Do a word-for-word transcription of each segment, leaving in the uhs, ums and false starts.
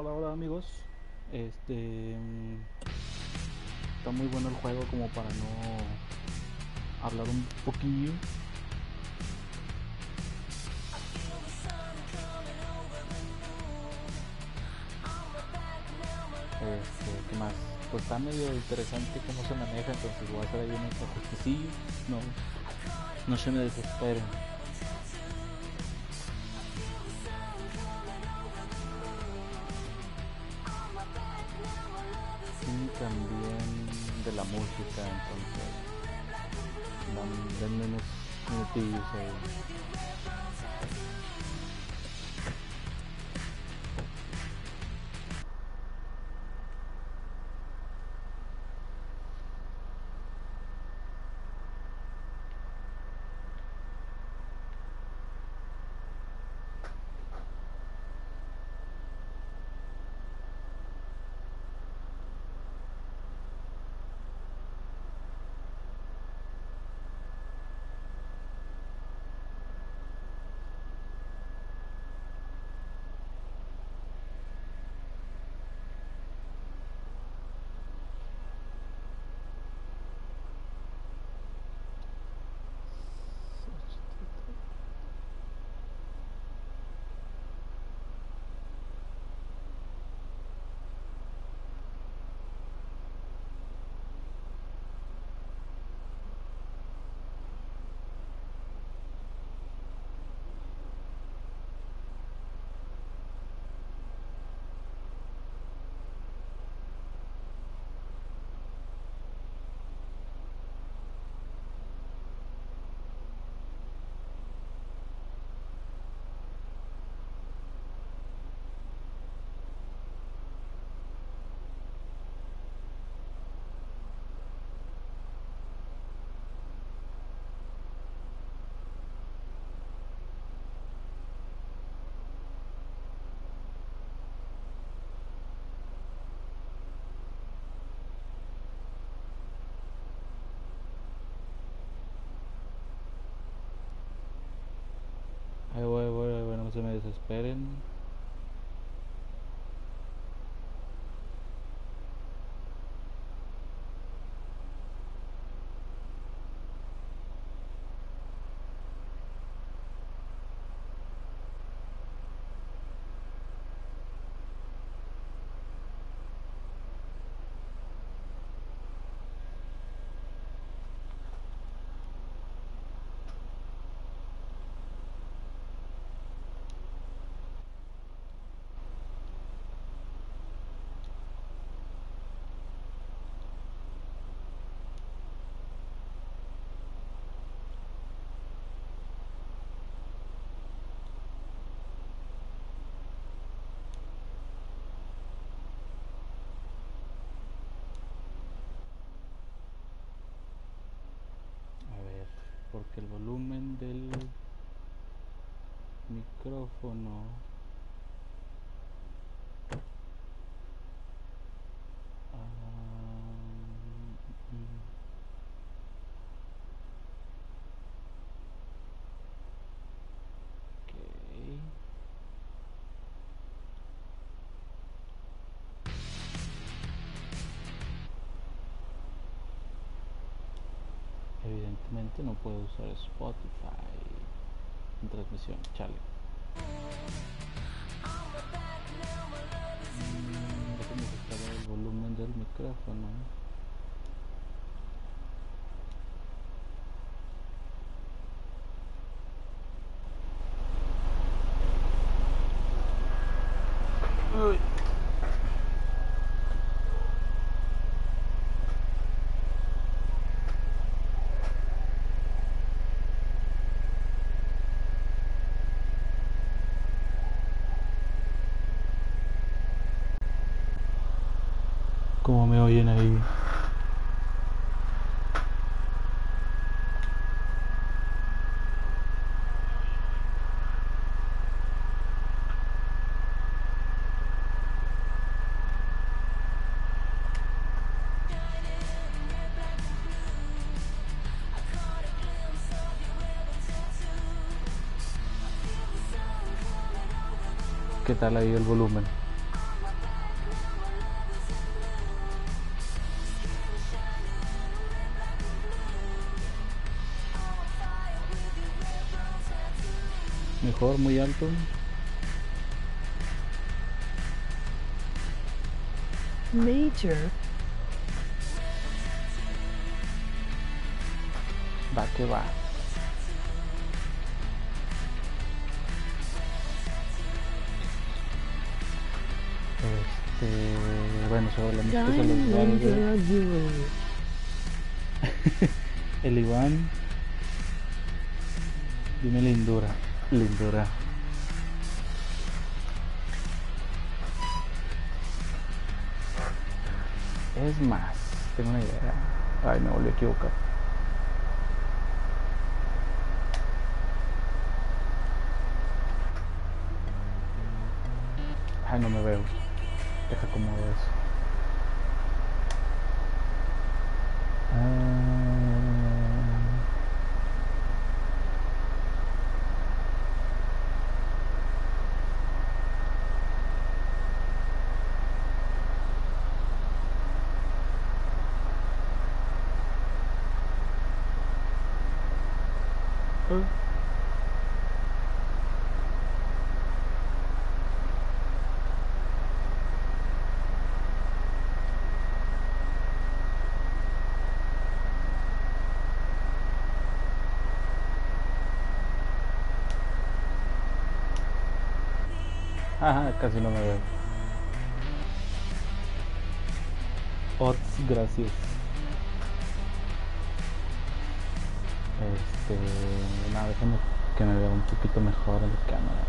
Hola, hola amigos. Este mm, está muy bueno el juego como para no hablar un poquillo. Este, ¿qué más? Pues está medio interesante cómo se maneja, entonces voy a hacer ahí unos ajustecillos. No, no se me desesperen. Y también de la música, entonces dan- denme unos minutillos ahí. Ahí voy, voy, ahí voy, no se me desesperen. A ver, porque el volumen del micrófono. ah, mm, ok. Evidentemente no puedo usar Spotify en transmisión, chale. Mm, déjame ajustar el volumen del micrófono. Uy. ¿Cómo me oyen ahí? ¿Qué tal ahí el volumen? Mejor, muy alto. Major. Va que va. Este, bueno, sobre la música se los valgo. El Iván. Dime lindura. Lindura. Es más, tengo una idea. Ay, me volví a equivocar. Ay, no me veo. Deja como eso. Ah... Ajá, casi no me veo. Ots, gracias. Este, nada, déjame que me vea un poquito mejor en la cámara.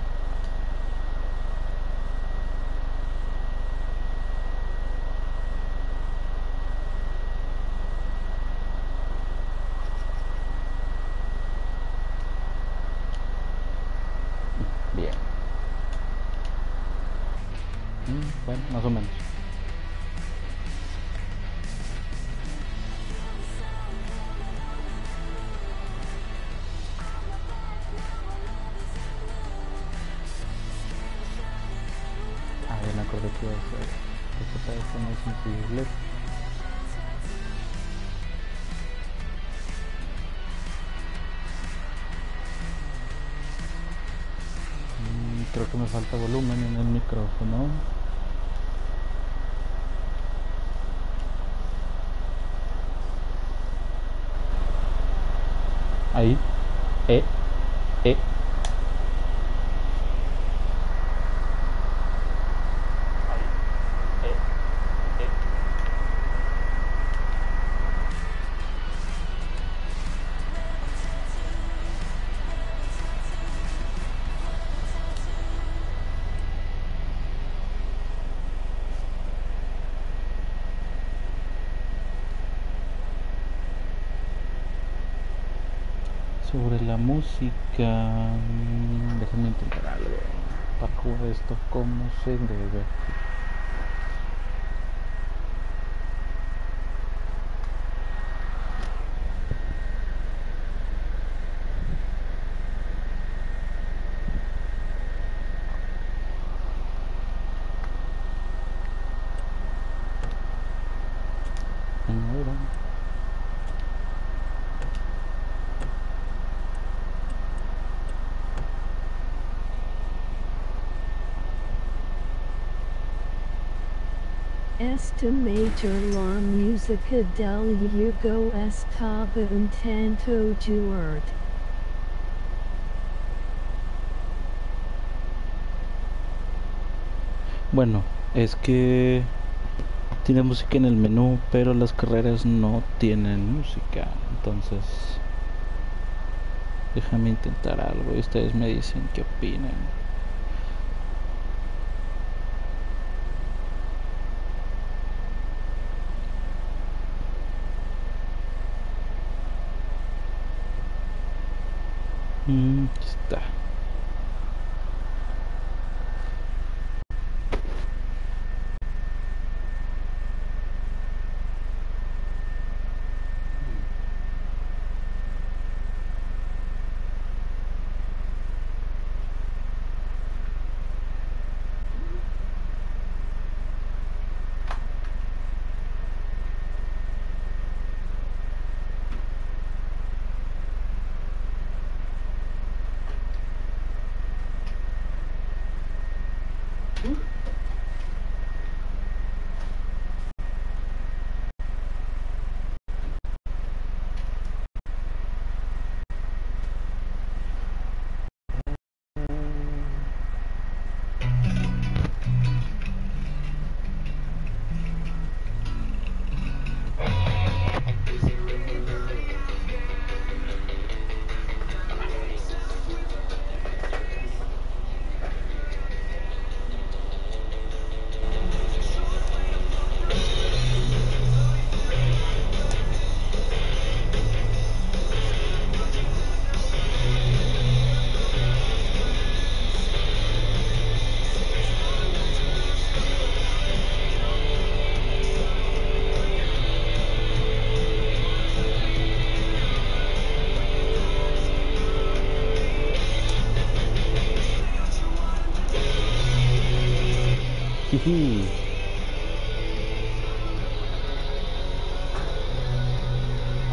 Bien. Mm, bueno, más o menos. Ah, ya me acordé que iba a hacer. Esto parece muy sensible. Mm, creo que me falta volumen en el micrófono. Ahí. Eh. Eh. Sobre la música, déjenme intentar algo para jugar esto como se debe. Estimator la musica del juego estaba un tanto fuerte. Bueno, es que tiene música en el menú, pero las carreras no tienen música. Entonces, déjame intentar algo y ustedes me dicen qué opinan. Mm, aquí está.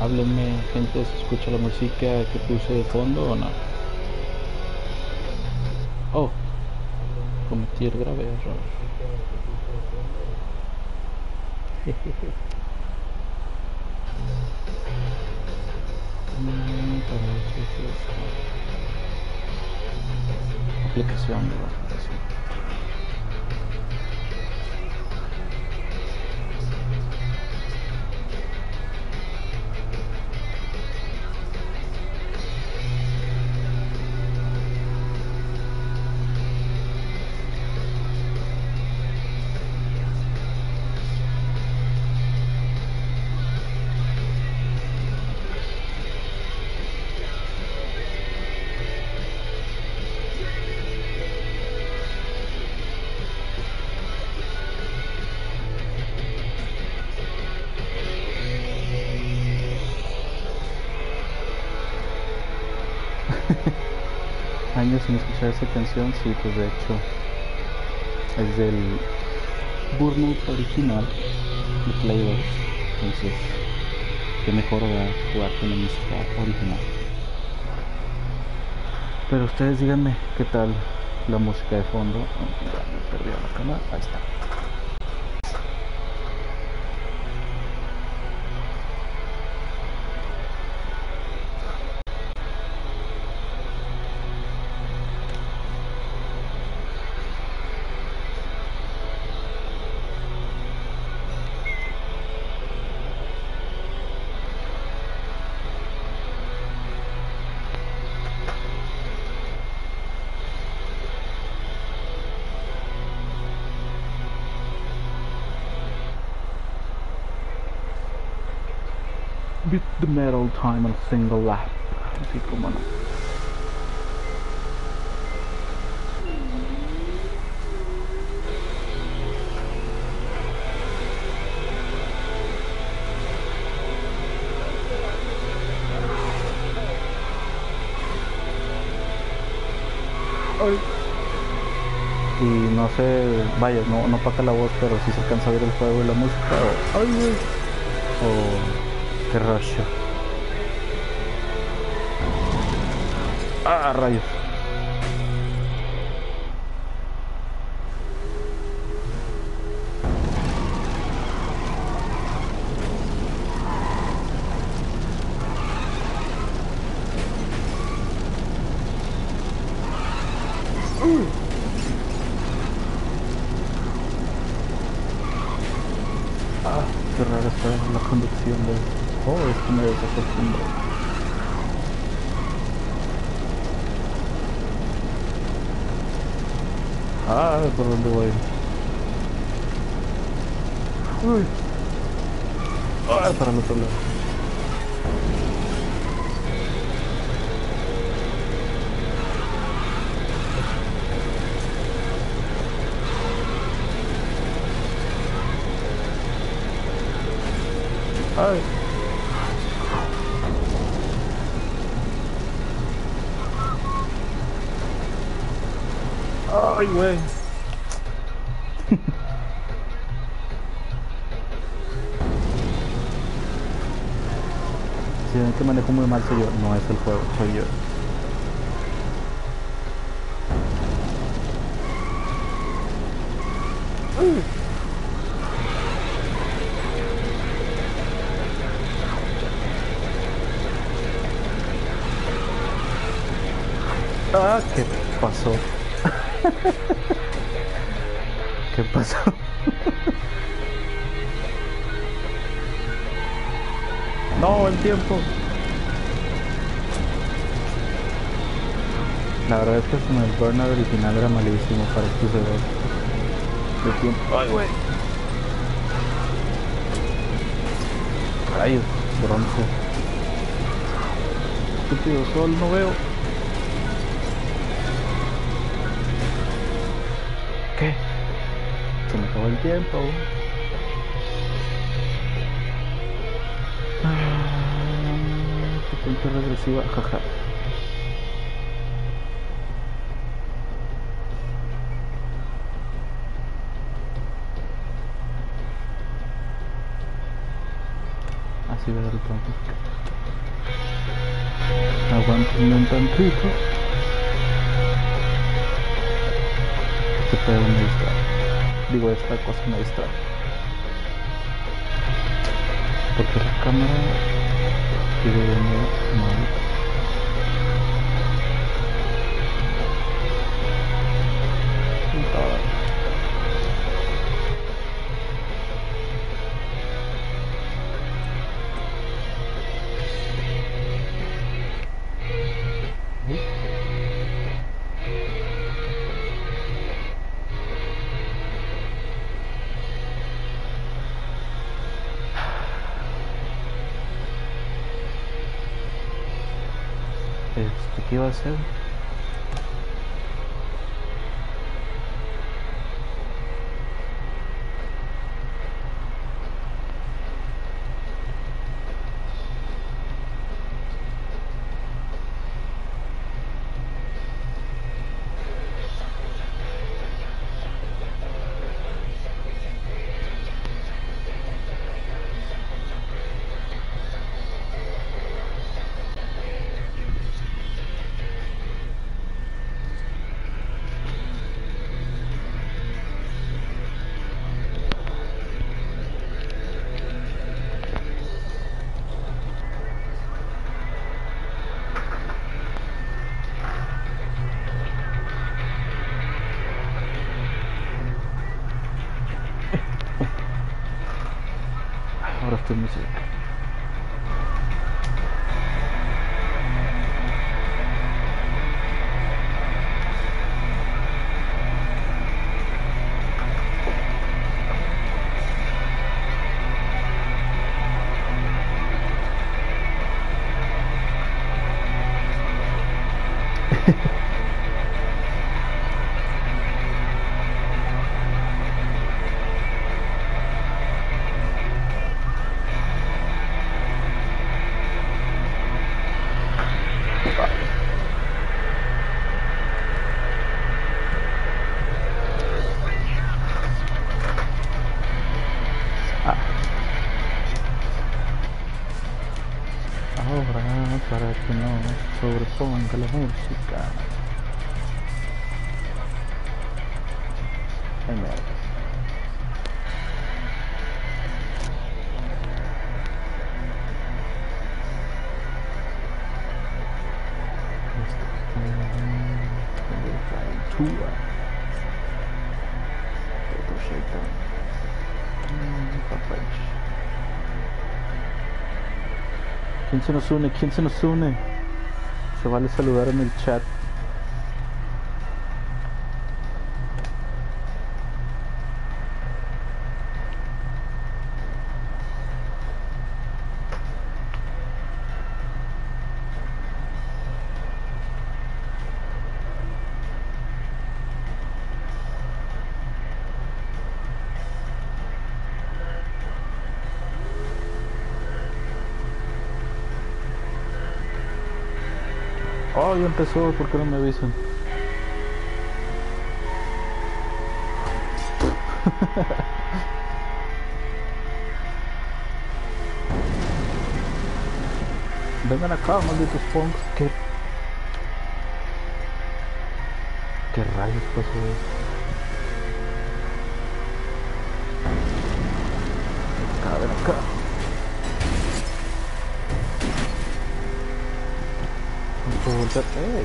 Háblenme, gente, ¿se escucha la música que puse de fondo o no? Oh, cometí el grave error. Mm, para eso es esto. Aplicación de aplicación. Años sin escuchar esa canción, sí, pues de hecho es del Burnout original de Play dos, entonces qué mejor va a jugar con la música original. Pero ustedes díganme qué tal la música de fondo. Oh, ya me perdí la cámara, ahí está. Beat the metal time on single lap. Así como no. Ay. Y no sé, vaya, no, no paga la voz, pero si se alcanza a ver el juego y la música. O, ay, güey. O qué rollo. Ah, rayos. Uh. Ah, qué rara está la conducción de... Oh, es que me desacostumbro. Ah, ¿por dónde voy? Uy. Ah, para el otro lado. Ay. Ay, güey. Si ven que manejo muy mal soy yo, no es el juego, soy yo. Uy. Ah, ¿qué pasó? ¿Qué pasó? No, el tiempo. La verdad es que con el Burnout original era malísimo para estos juegos de tiempo. Ay, güey. Rayos, bronce. Estúpido sol, no veo. ¿Qué? Se me acabó el tiempo. Ah, secuencia regresiva, jaja. si ver el cómic. Aguanten un tantito. Este pedo me distrae. Digo, esta cosa me distrae. Porque la cámara sigue viendo mal. Este, ¿qué iba a hacer? Ahora estoy muy cerca. Ahora, para que no sobreponga la música. Ay, mierda. ¿Quién se nos une? ¿Quién se nos une? Se vale saludar en el chat. Oh, ya empezó, ¿por qué no me avisan? Vengan acá, malditos punks. ¿Qué? ¿Qué rayos pasó? Acá, ven acá. No puedo volver. ¡Ey!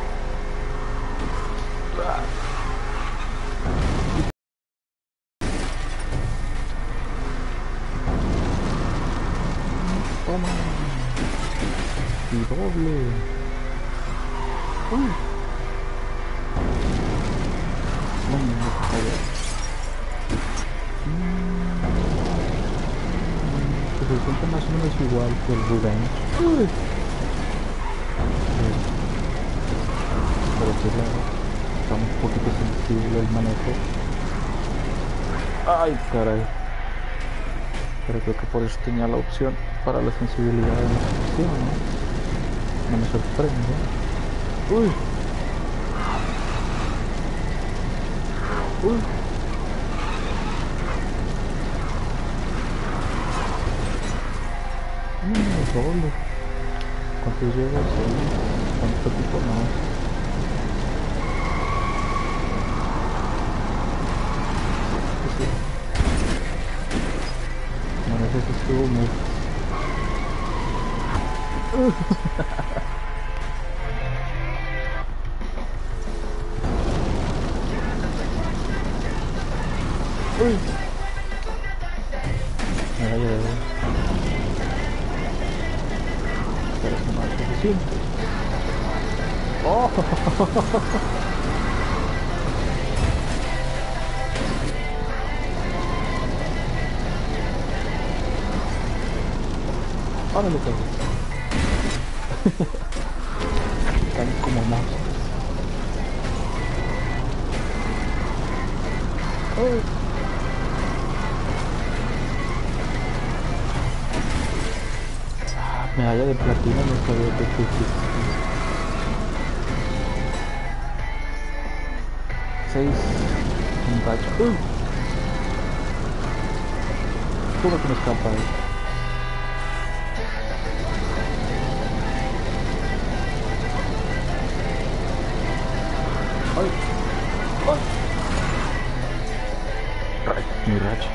Toma. Y doble. Uy. No, no, no, pues se siente más o menos igual que el Revenge. Uy. Pero sí, claro, está un poquito sensible el manejo. Ay, caray. Pero creo que por eso tenía la opción para la sensibilidad de la sección, ¿no? No me sorprende. Uy. Uy. Mm, doble. ¿Cuántos llevo? Seis. ¿Cuánto tipo más? Sí. Bueno, ese sí estuvo muy... Uy. Me vaya de ver. Pero eso no es suficiente. ¡Oh! ¡Órale, cabrón! Están como monstruos. ¡Uy! Ah, medalla de platino, no sabía que existía. Seis. Un racho. ¡Uy! ¿Cómo que me escapa? ¡Ay! ¡Ay! ¡Ay! Mi racha.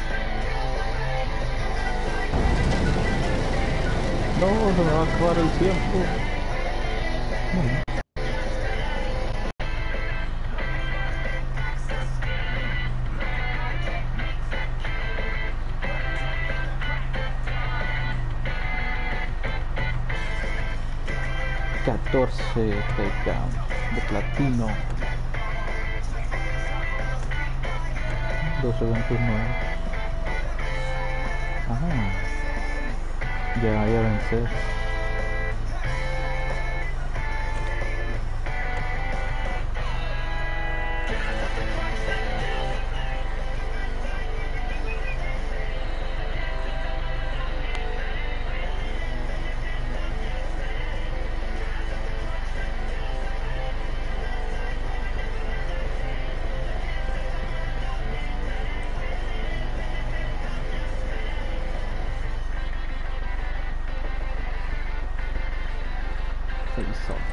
No, se me va a acabar el tiempo. Bueno. catorce takedown de platino. Dos eventos nuevos. Ah, ya voy a vencer. Face off.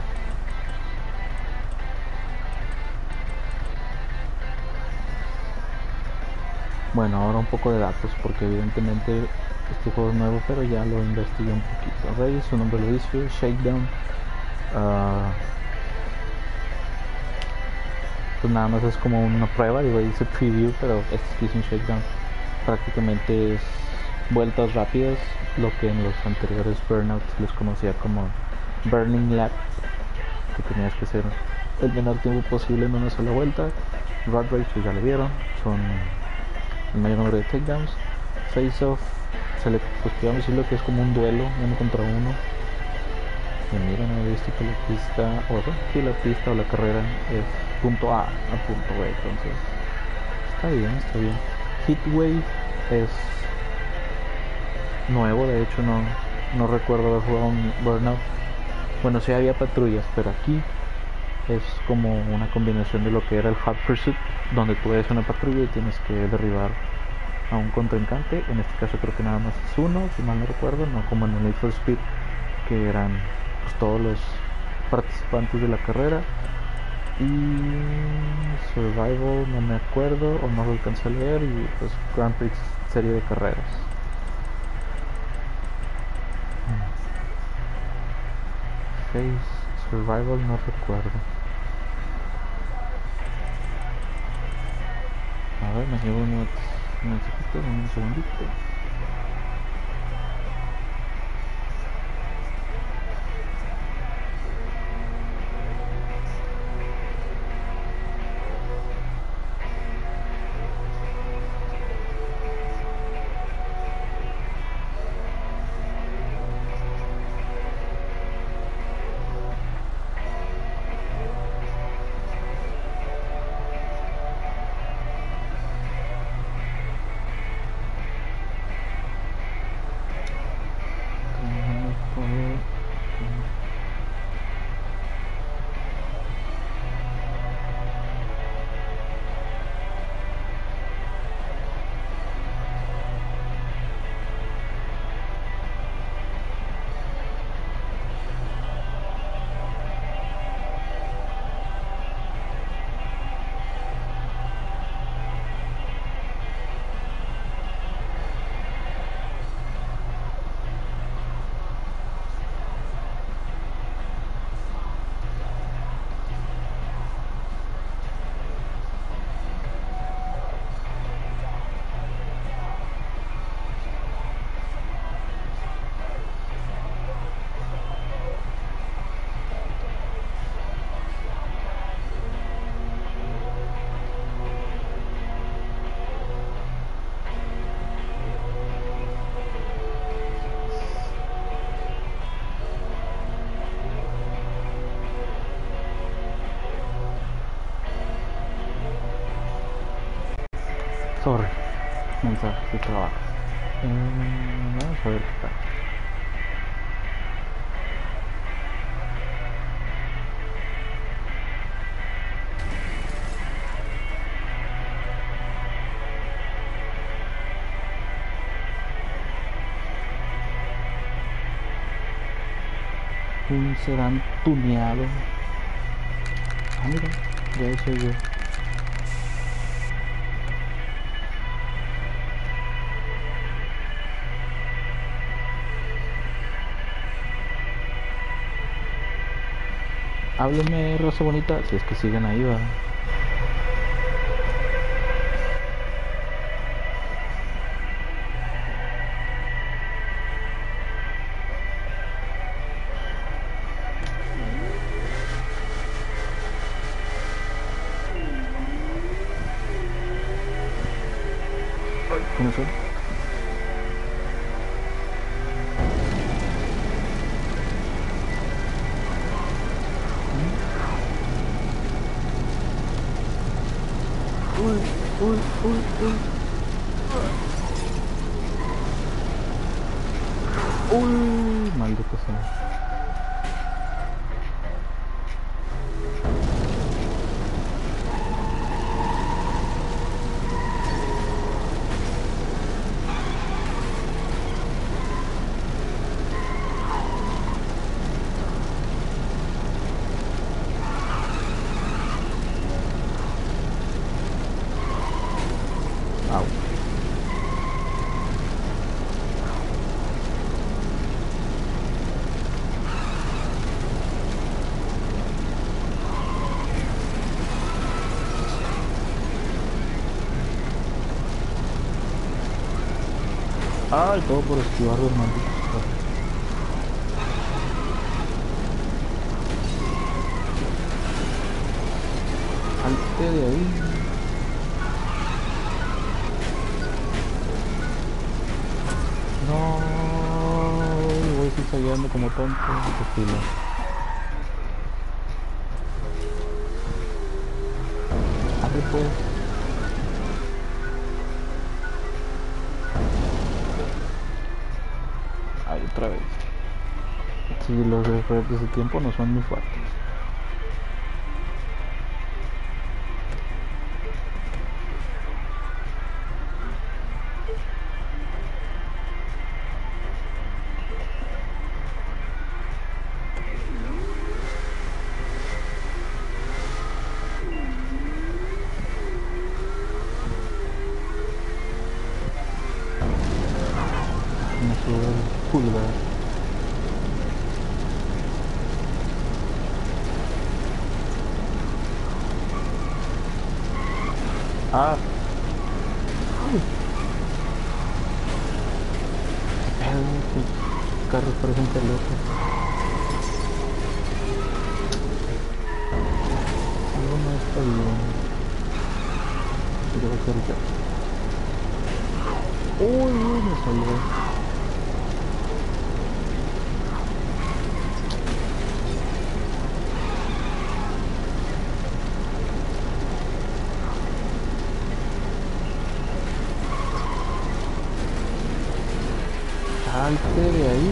Bueno, ahora un poco de datos, porque evidentemente este juego es nuevo, pero ya lo investigué un poquito. Rey, su nombre lo dice, Shakedown. Uh, pues nada más es como una prueba, digo, dice preview, pero este sí es un Shakedown. Prácticamente es vueltas rápidas, lo que en los anteriores Burnout les conocía como Burning Lap, que tenías que hacer el menor tiempo posible en una sola vuelta. Rod Rage, pues ya lo vieron, son el mayor número de takedowns. Face Off, se le, pues podríamos decirlo que es como un duelo, uno contra uno. Y mira, no he visto que la pista, o bueno, sí, la pista o la carrera es punto A a punto B, entonces está bien, está bien. Hitwave es nuevo, de hecho no, no recuerdo haber jugado un Burnout. Bueno, sí había patrullas, pero aquí es como una combinación de lo que era el Hot Pursuit, donde tú eres una patrulla y tienes que derribar a un contrincante. En este caso creo que nada más es uno, si mal no recuerdo, no como en el Need for Speed, que eran pues todos los participantes de la carrera. Y Survival no me acuerdo o no lo alcancé a leer, y pues Grand Prix, serie de carreras. Face Survival no recuerdo. A ver, me llevo unos mensajitos, un segundito. Sorry. Mensajes de trabajo. Eh, vamos a ver qué tal. Un sedán tuneado. Ah, mira, ya soy yo. Hábleme, raza bonita, si es que siguen ahí, va. ¿Cómo son? Uy, uy, uy, uy. Uy, maldito sea. Au. Ay, todo por esquivar los malditos perros. Salte de ahí. No, voy zigzagueando como tonto. Qué filo. Arre pues. Ay, otra vez. Sí, los retos de tiempo no son muy fuertes. Me sube el pulgar. Ah. Uy. Estos carros parecen pelotas. Algo no está bien. Yo voy a hacer ya. Uy, uy, me salvé. Salte de ahí.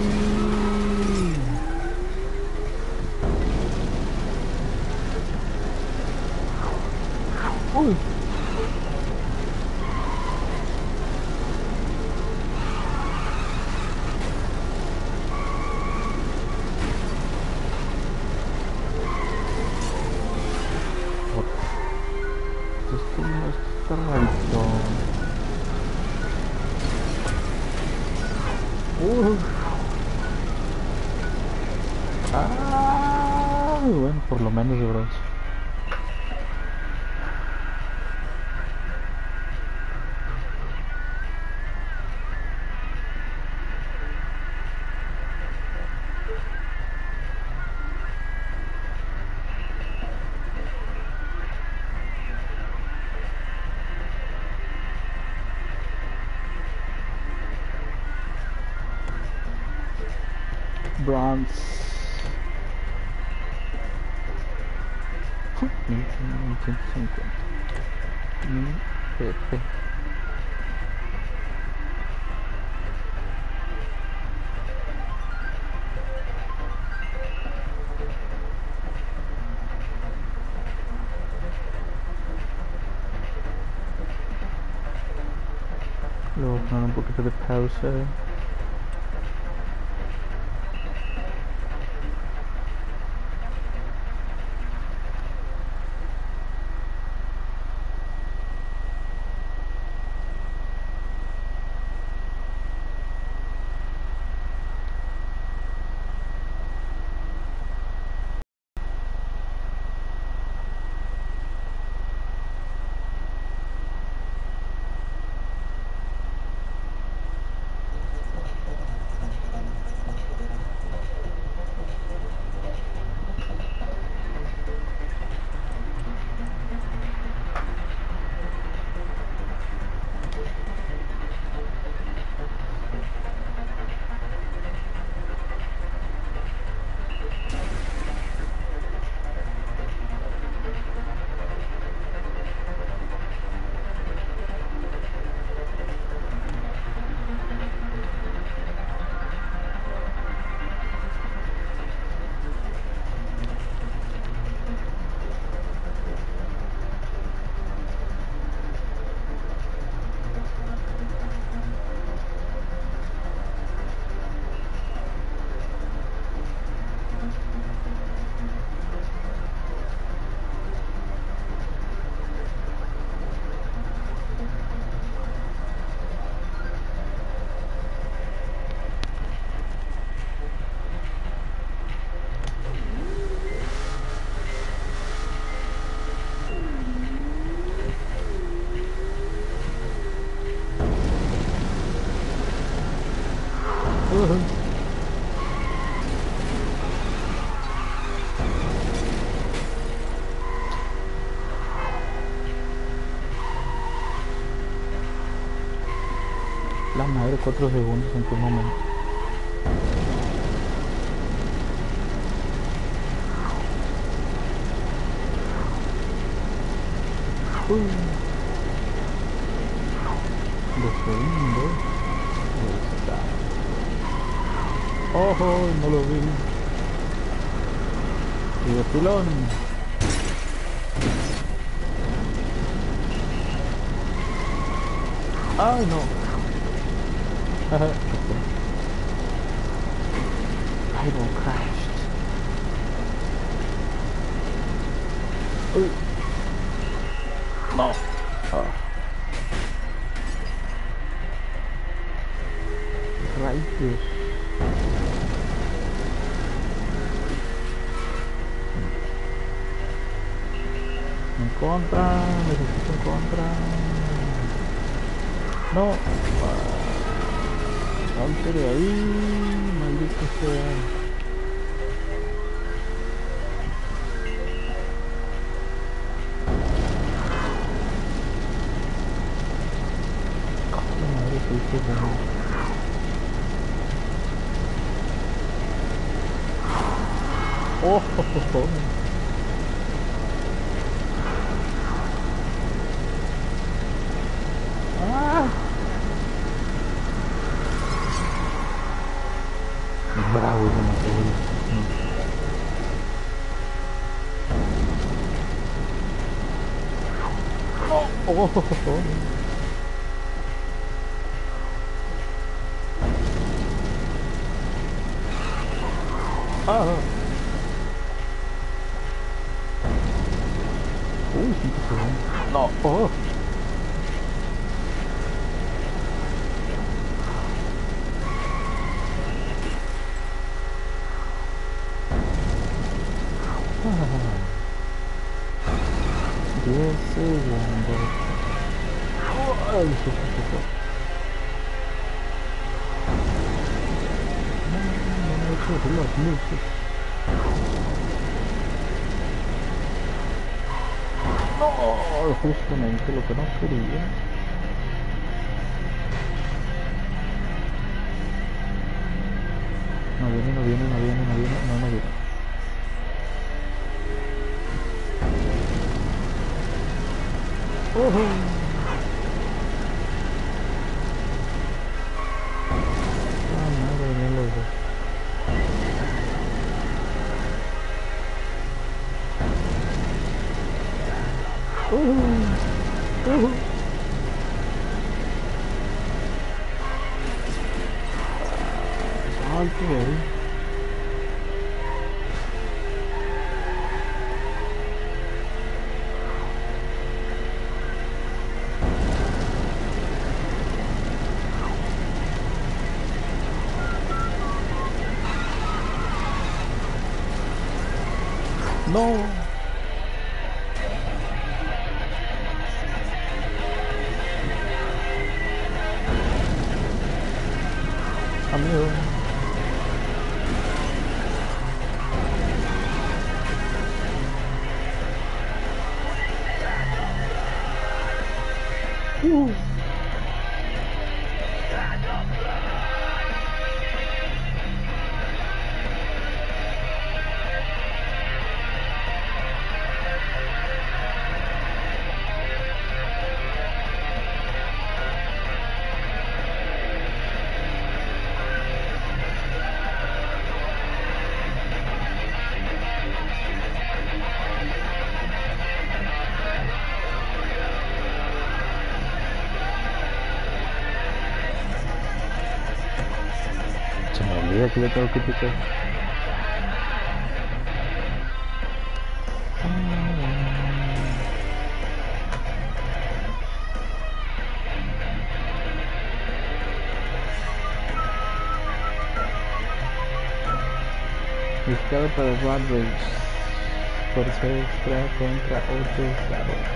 Uy. Esto no está rarito. Uh. Ah, bueno, por lo menos de bronce. Bronze. mil ciento cincuenta. Mi Pepe. Poner un poquito de pausa. La madre, cuatro segundos en qué momento. Uy. Dos segundos. Ahí está. Ojo, no lo vi. Y de pilón. Ay, no. I don't crashed. Uy. No. Ah. Rayos. En contra, necesito en contra. No. Ah. Salte de ahí, maldito sea. Joder, madre, soy que bueno. Oh, oh, oh, oh. Ah. Bravo, se mató. Oh, oh, oh, oh. Ah. Uy, cinco segundos. No, oh. diez segundos. Oh, ay, sí, sí, sí. No, no, no he hecho las luces. No, justamente lo que no quería. No viene, no viene, no viene, no viene, no, no viene. Oh, ah, madre mía, los dos. Uh, uh. alto, güey. No. Amigo. Uh. Se me olvida que le tengo que picar. Buscado para Road Rage. Fuerza extra contra otros lados.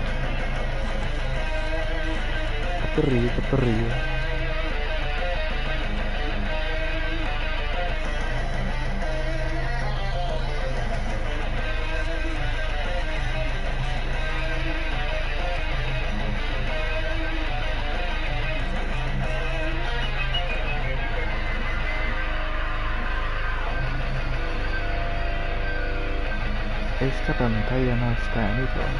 Catorrillo, catorrillo. Esta pantalla no está en eso.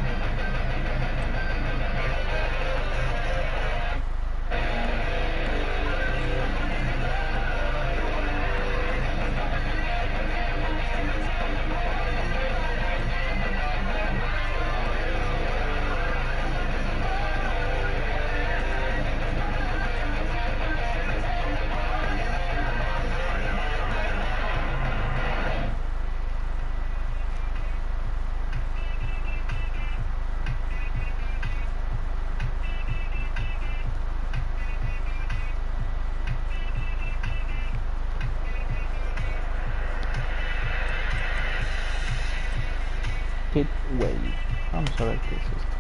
Hitway. Vamos a ver qué es esto.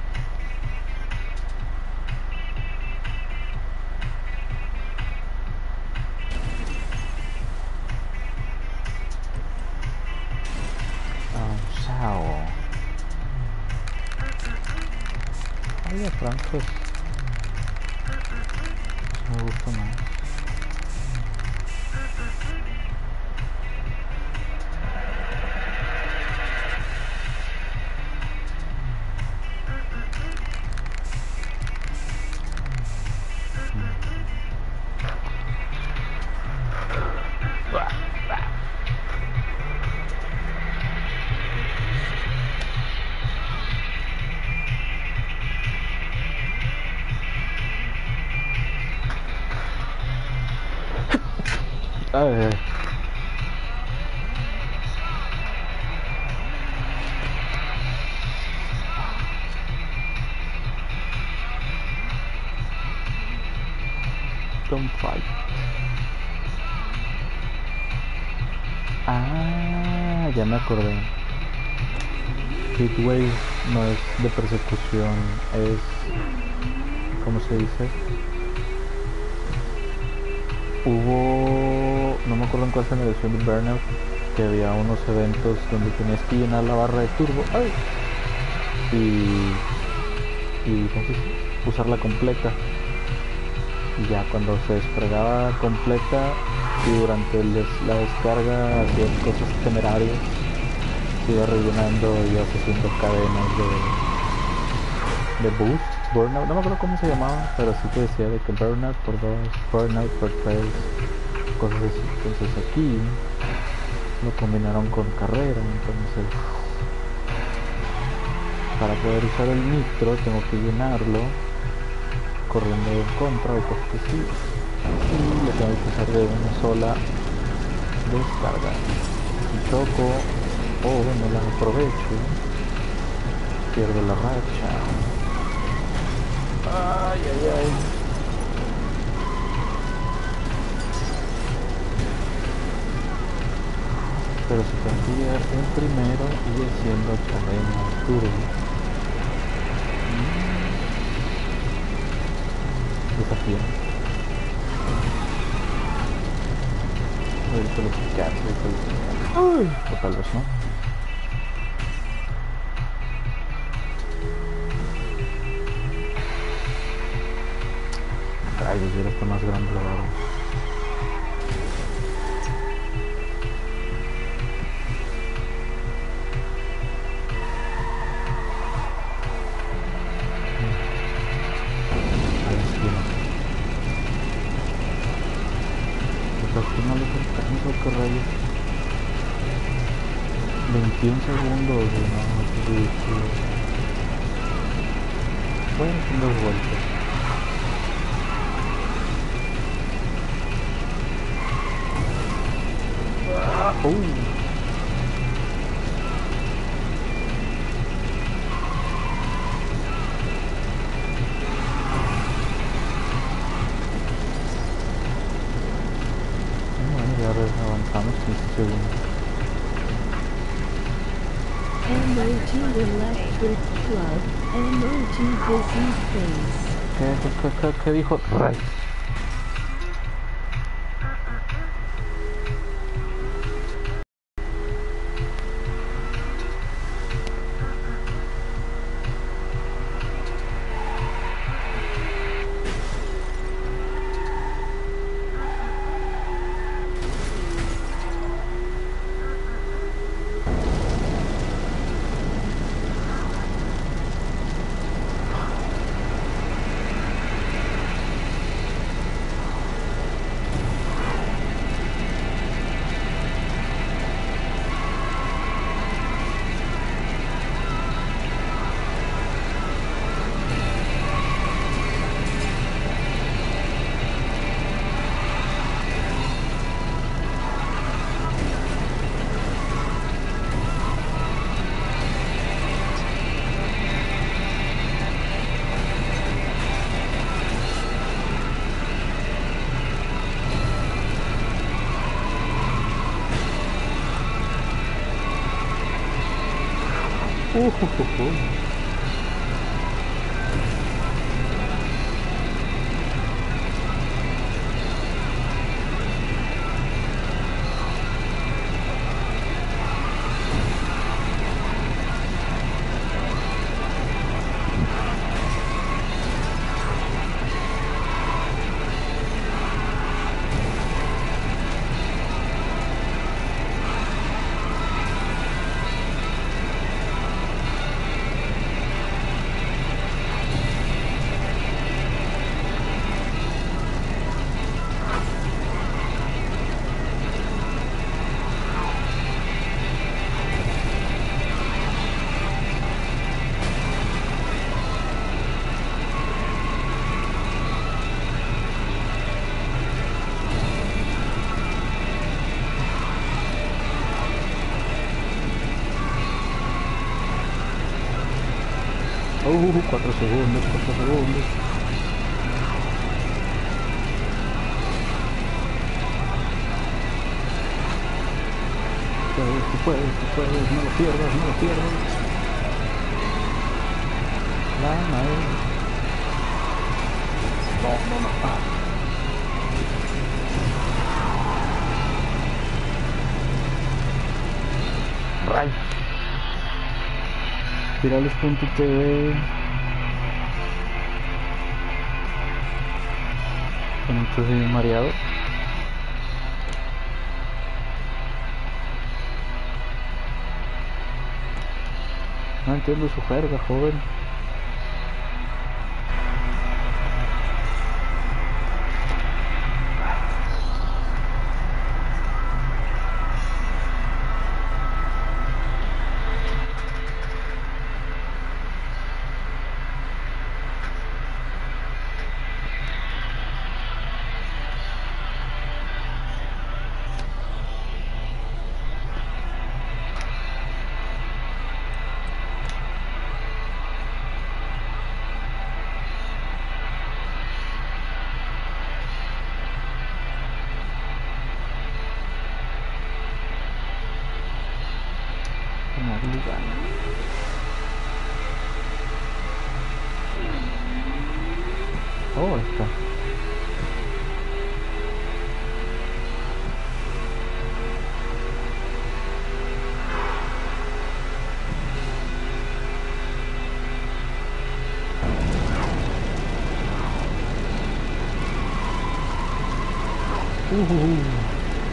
Oh, Sao. Oye, francos. Me gusta más. Ay, ay. Don't fight. Ah, ya me acordé. Hitway no es de persecución, es... ¿cómo se dice? Hubo... no me acuerdo en cuál generación de Burnout, que había unos eventos donde tenías que llenar la barra de turbo. ¡Ay! Y... y entonces usarla completa. Y ya cuando se descargaba completa y durante el des la descarga hacían cosas temerarias, se iba rellenando y ibas haciendo cadenas de, de boost, burnout, no me acuerdo cómo se llamaba, pero sí te decía de que burnout por dos, burnout por tres, cosas así. Entonces aquí lo combinaron con carrera, entonces para poder usar el nitro tengo que llenarlo corriendo en contra o cosas así, y le tengo que usar de una sola descargar. Si choco o no las aprovecho, pierdo la racha. Ay, ay, ay. Pero si consigue el primero y haciendo terreno duro, desafío. Ahorita lo picar, ahorita lo picar. Uy, o tal vez no. Rayos, ya está más grande la barra. No les alcanzo, que rayos. veintiún segundos, no, es ridículo. Bueno, son dos vueltas. Ah, uh. Avanzamos quince segundos. Emoji Electric Club, emoji Busy Face. ¿Qué, qué, qué, qué dijo? Ray. Uh, uh, uh, uh. Uh, cuatro segundos, cuatro segundos. Puedes, tú puedes, tú puedes, no lo pierdas, no lo pierdas. La madre. No, no, no. Ah. Ray. Virales punto t v. Con esto soy mareado. No entiendo su jerga, joven. No, lugar. Oh, está. Uh,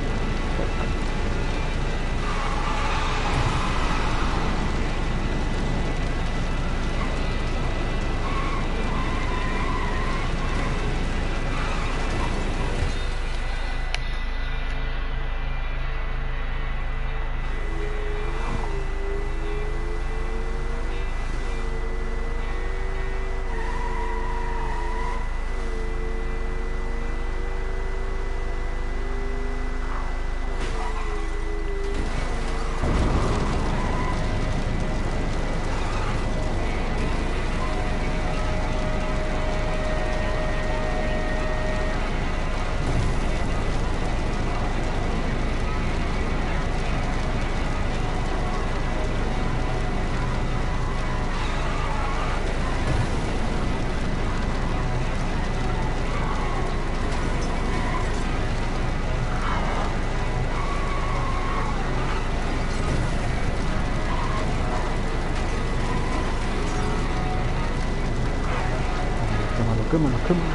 quémalo, quémalo.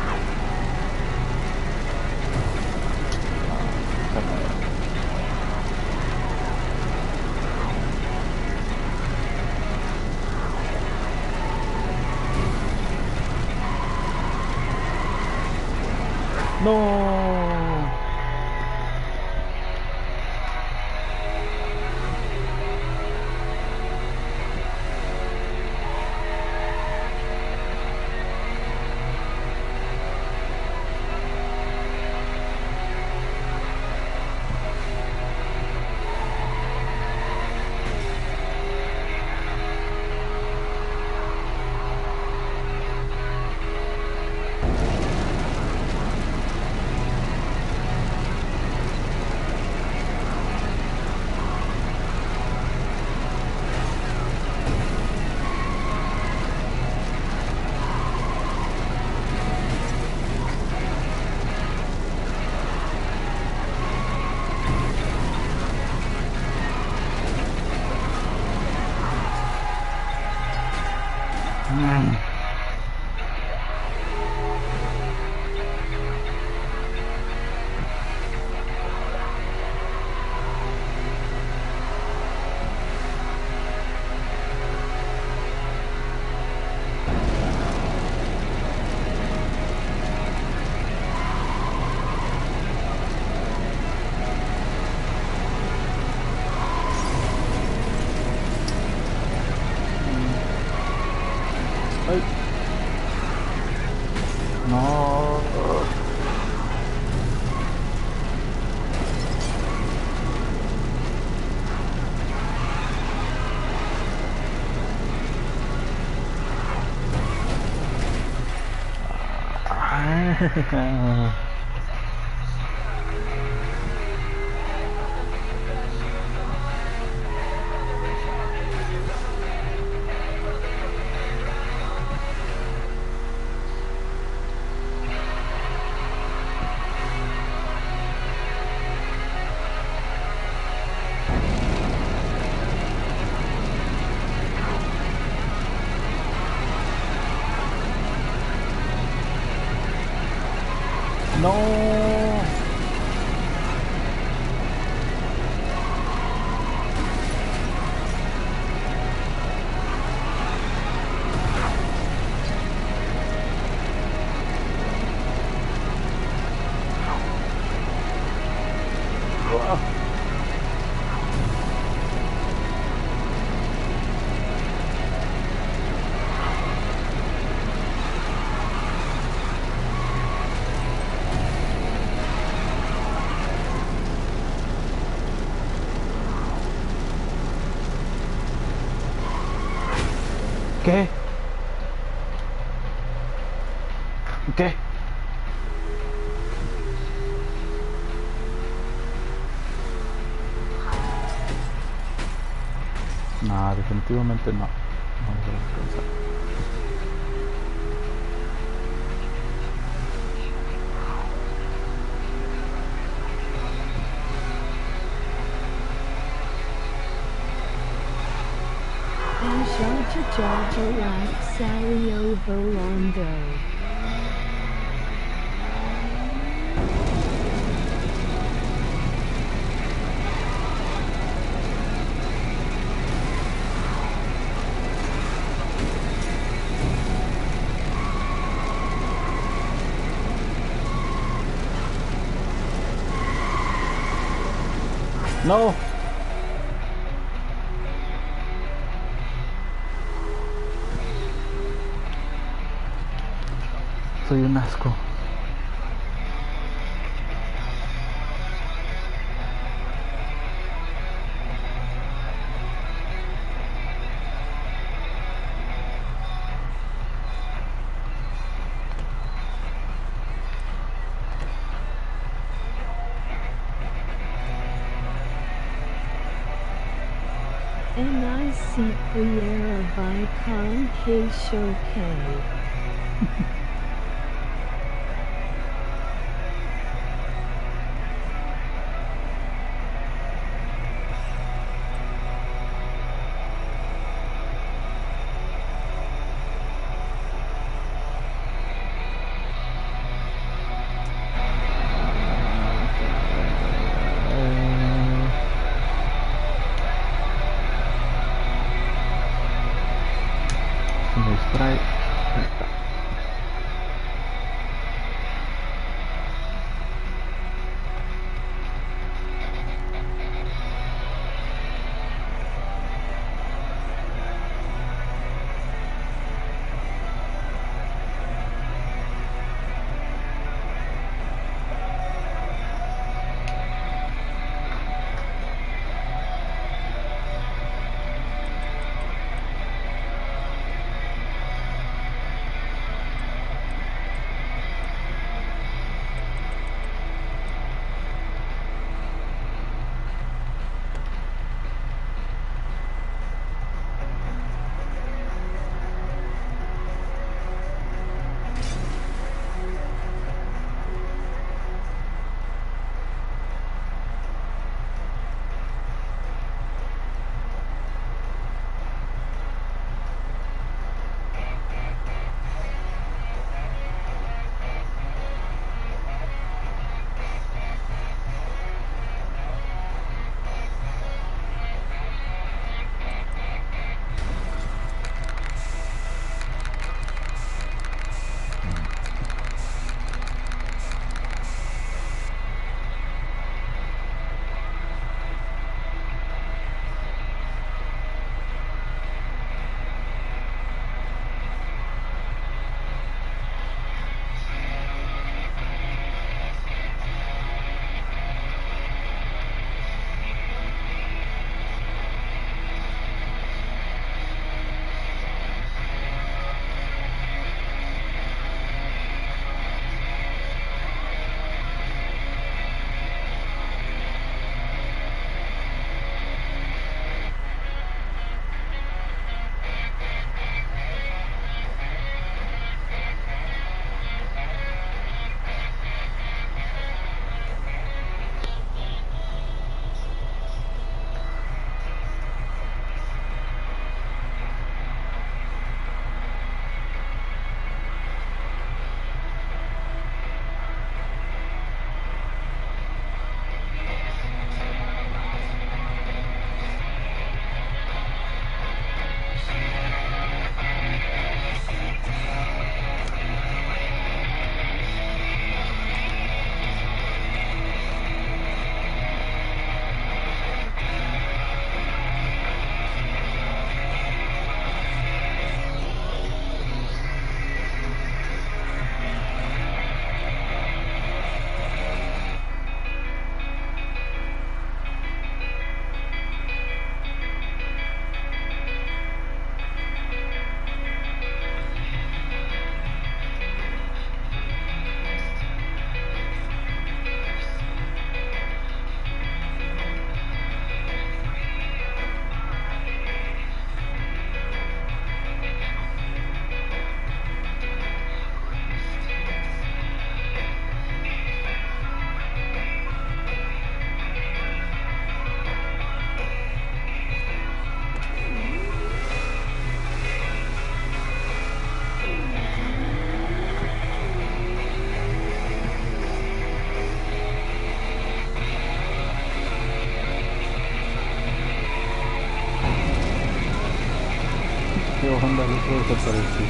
No. Mm. Ay. No. Ah. No. ¿Qué? ¿Qué? No, definitivamente no. No lo voy a alcanzar. And Georgia Georgia like Sally Ovolondo. No. Soy un asco. And I see Clear by Con Showcase. Se me distrae. Ahí está. ¿Qué onda? El otro desapareció.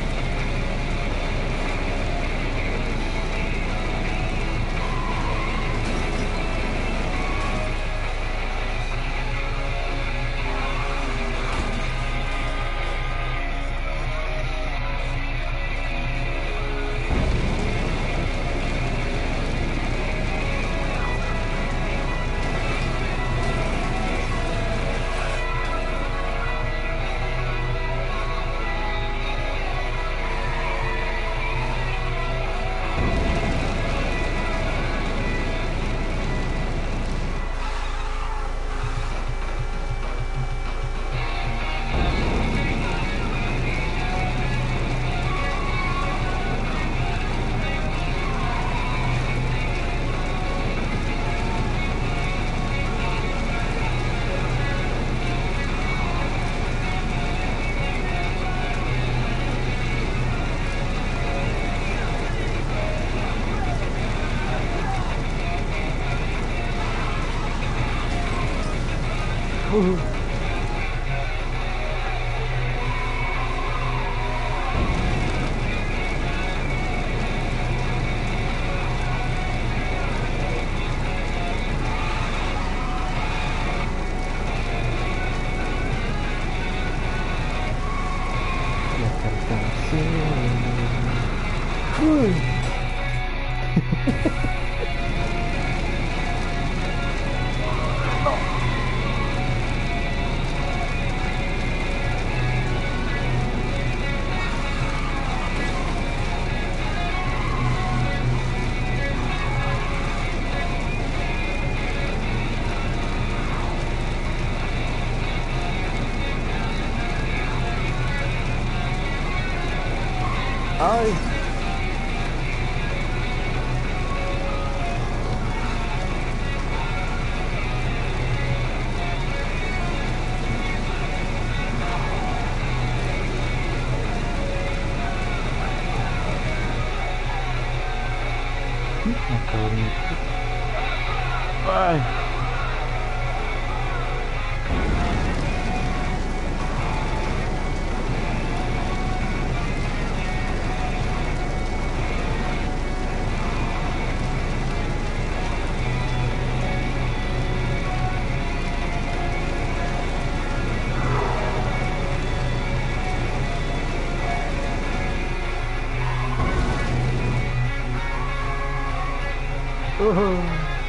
Uh. La carcasa. Uy. Ay. Me acabo de meter. Ay. Uh-huh.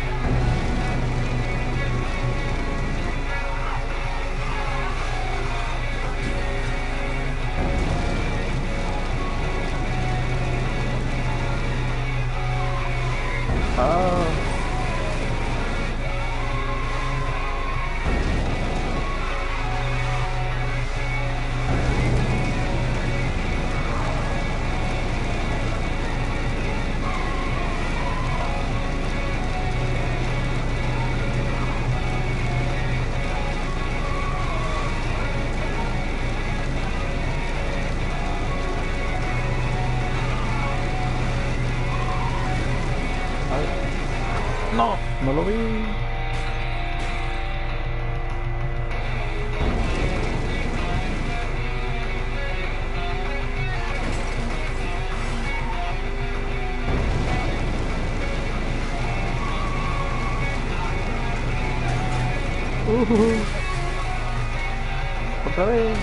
Ah. Ay. No, no lo vi. Uh-huh. Otra vez.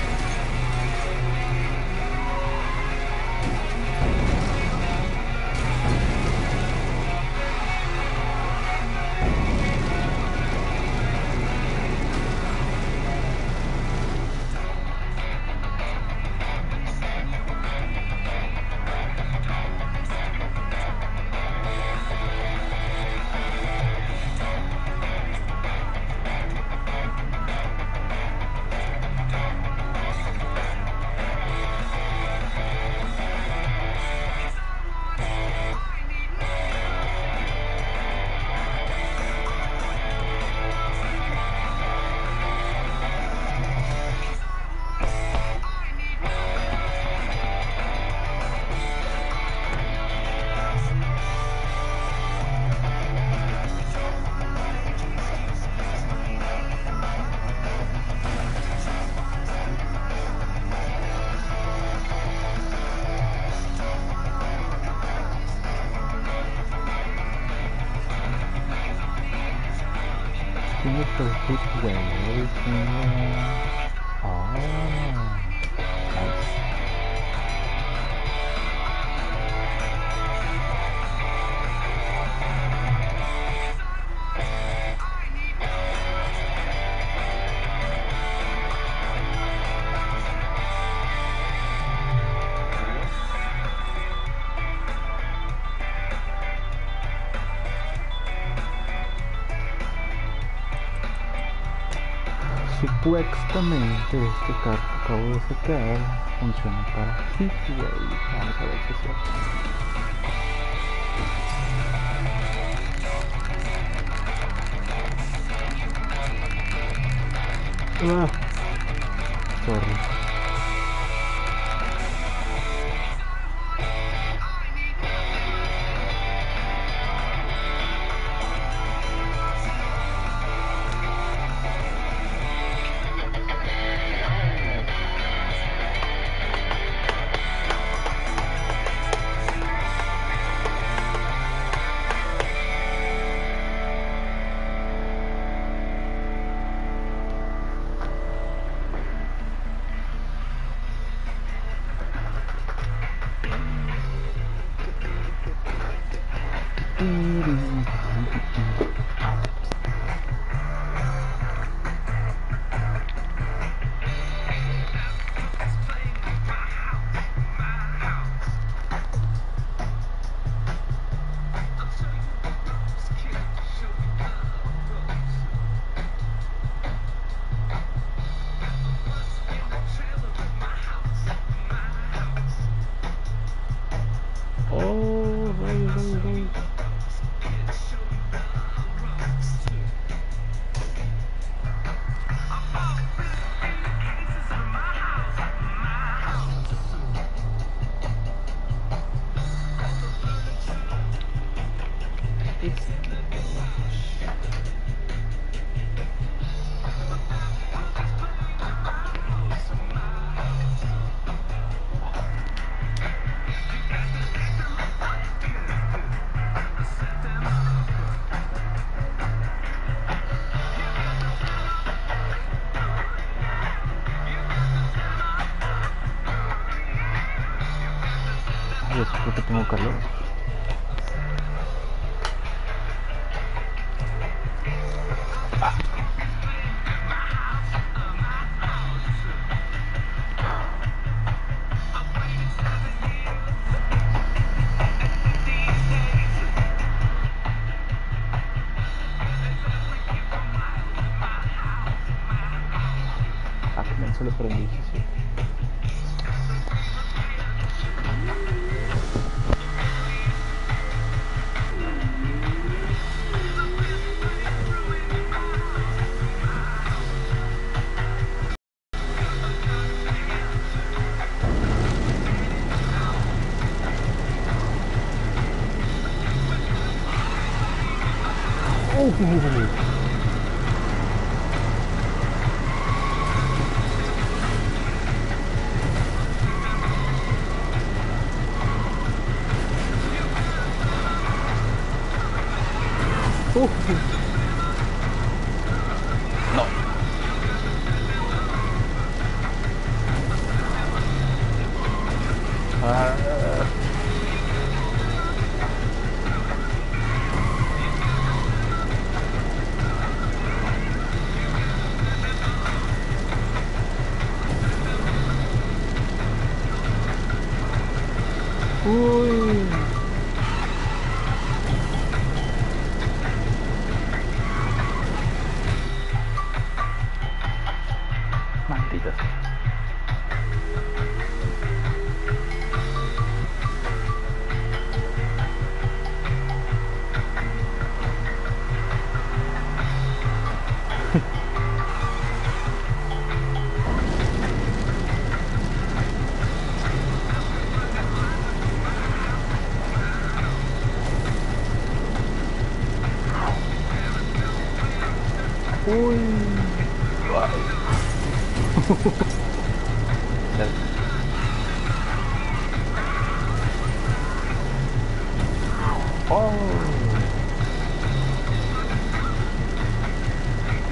everything is perfect way. Everything. Uh... Oh, nice. Supuestamente este carro que acabo de sacar funciona para Heatwave. Vamos a ver si es cierto. Ah, sorry. Oh, rayos, rayos, rayos. Ay, es porque tengo calor. Ah, que bien se lo prendí, sí, sí. Oh, oh. No. Ah. Uy. Maldita sea. Uy. Oh.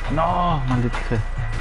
No, maldito sea.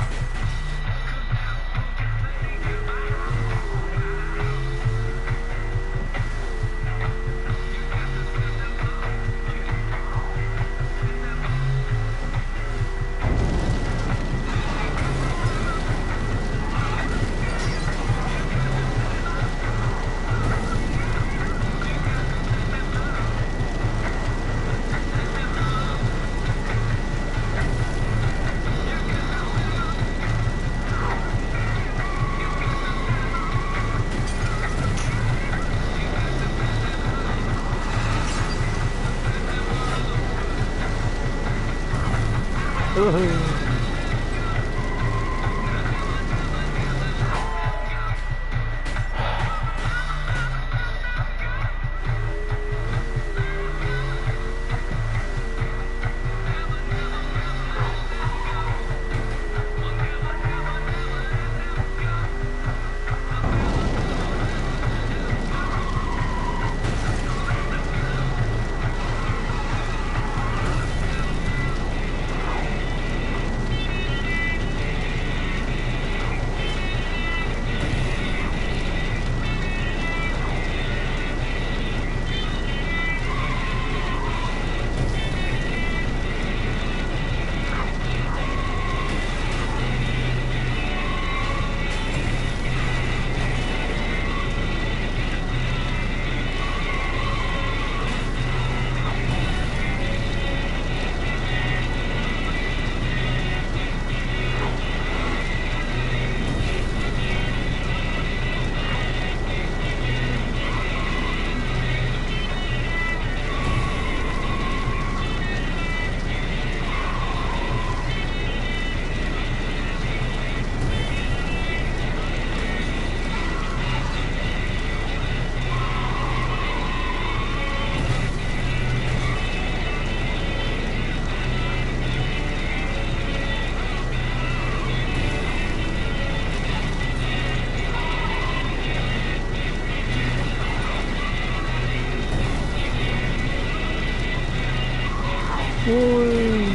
Uy.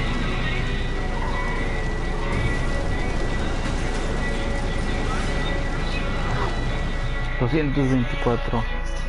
doscientos veinticuatro.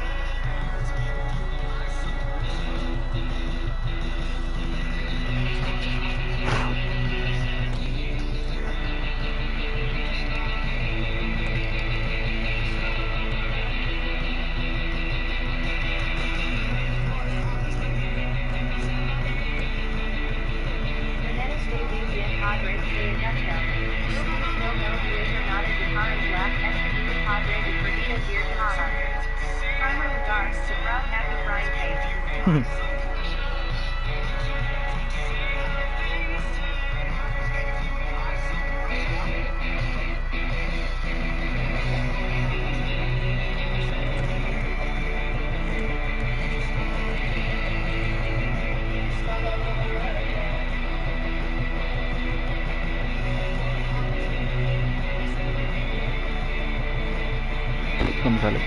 ¿Cómo sale?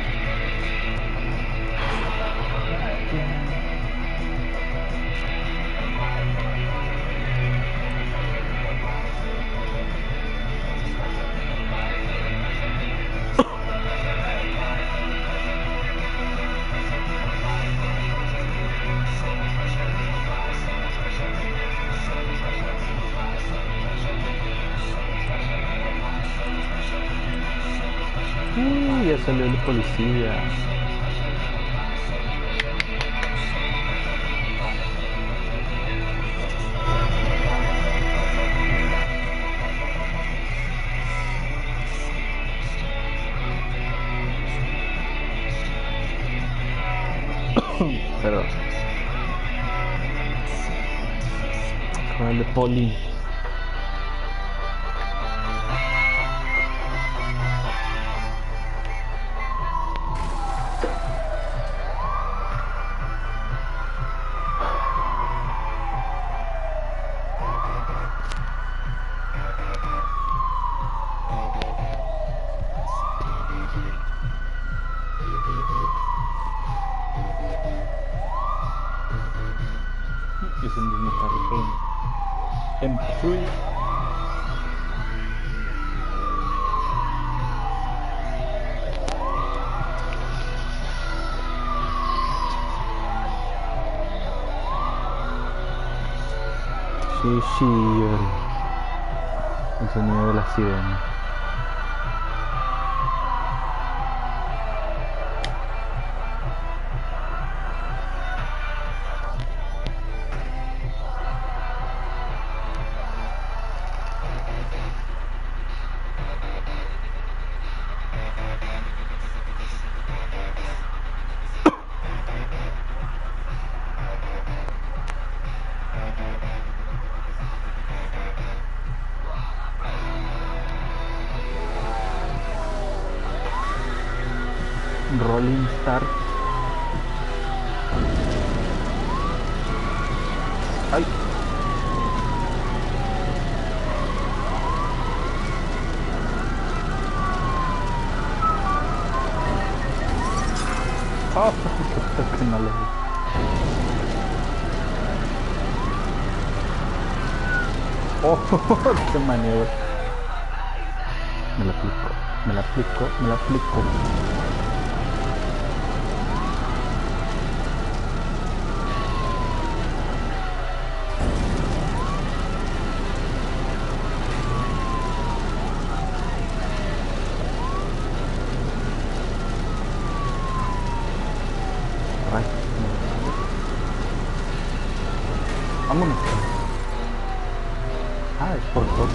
Uy, ya salió el policía. Perdón. Con el poli. tiempo. Sí. Sí, sí, el, el sonido de la sirena. Rolling Start. Ay. Oh, que no le vi. Oh, qué maniobra. Me la aplico, me la aplico, me la aplico. Ay, vámonos. Ah, es por toque.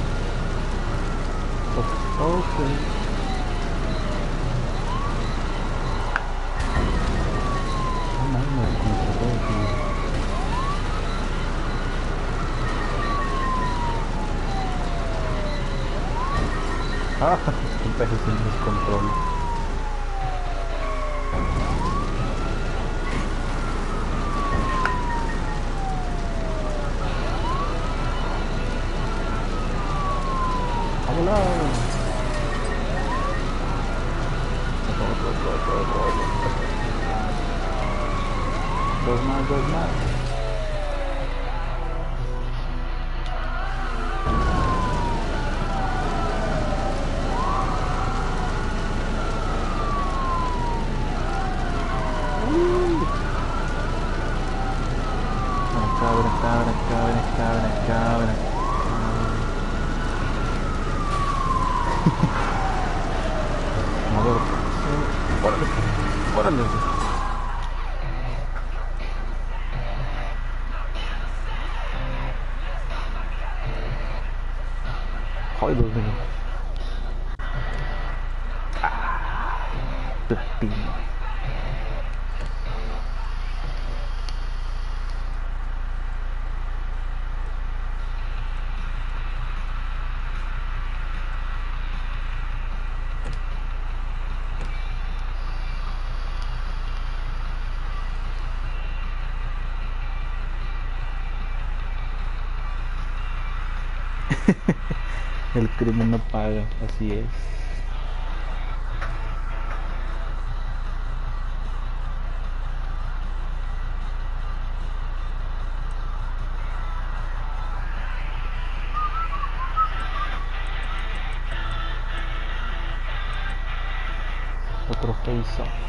Ok. Ah, no, me desconectó aquí. Ah, este pez sin descontrol. ¡A volar! Dos más, dos más. Uh. Ven acá, ven acá, ven acá, ven acá, ven acá, ven acá. A ver, órale, órale. Ay, Dios mío. Ah, platino. El crimen no paga, así es. Otro face off.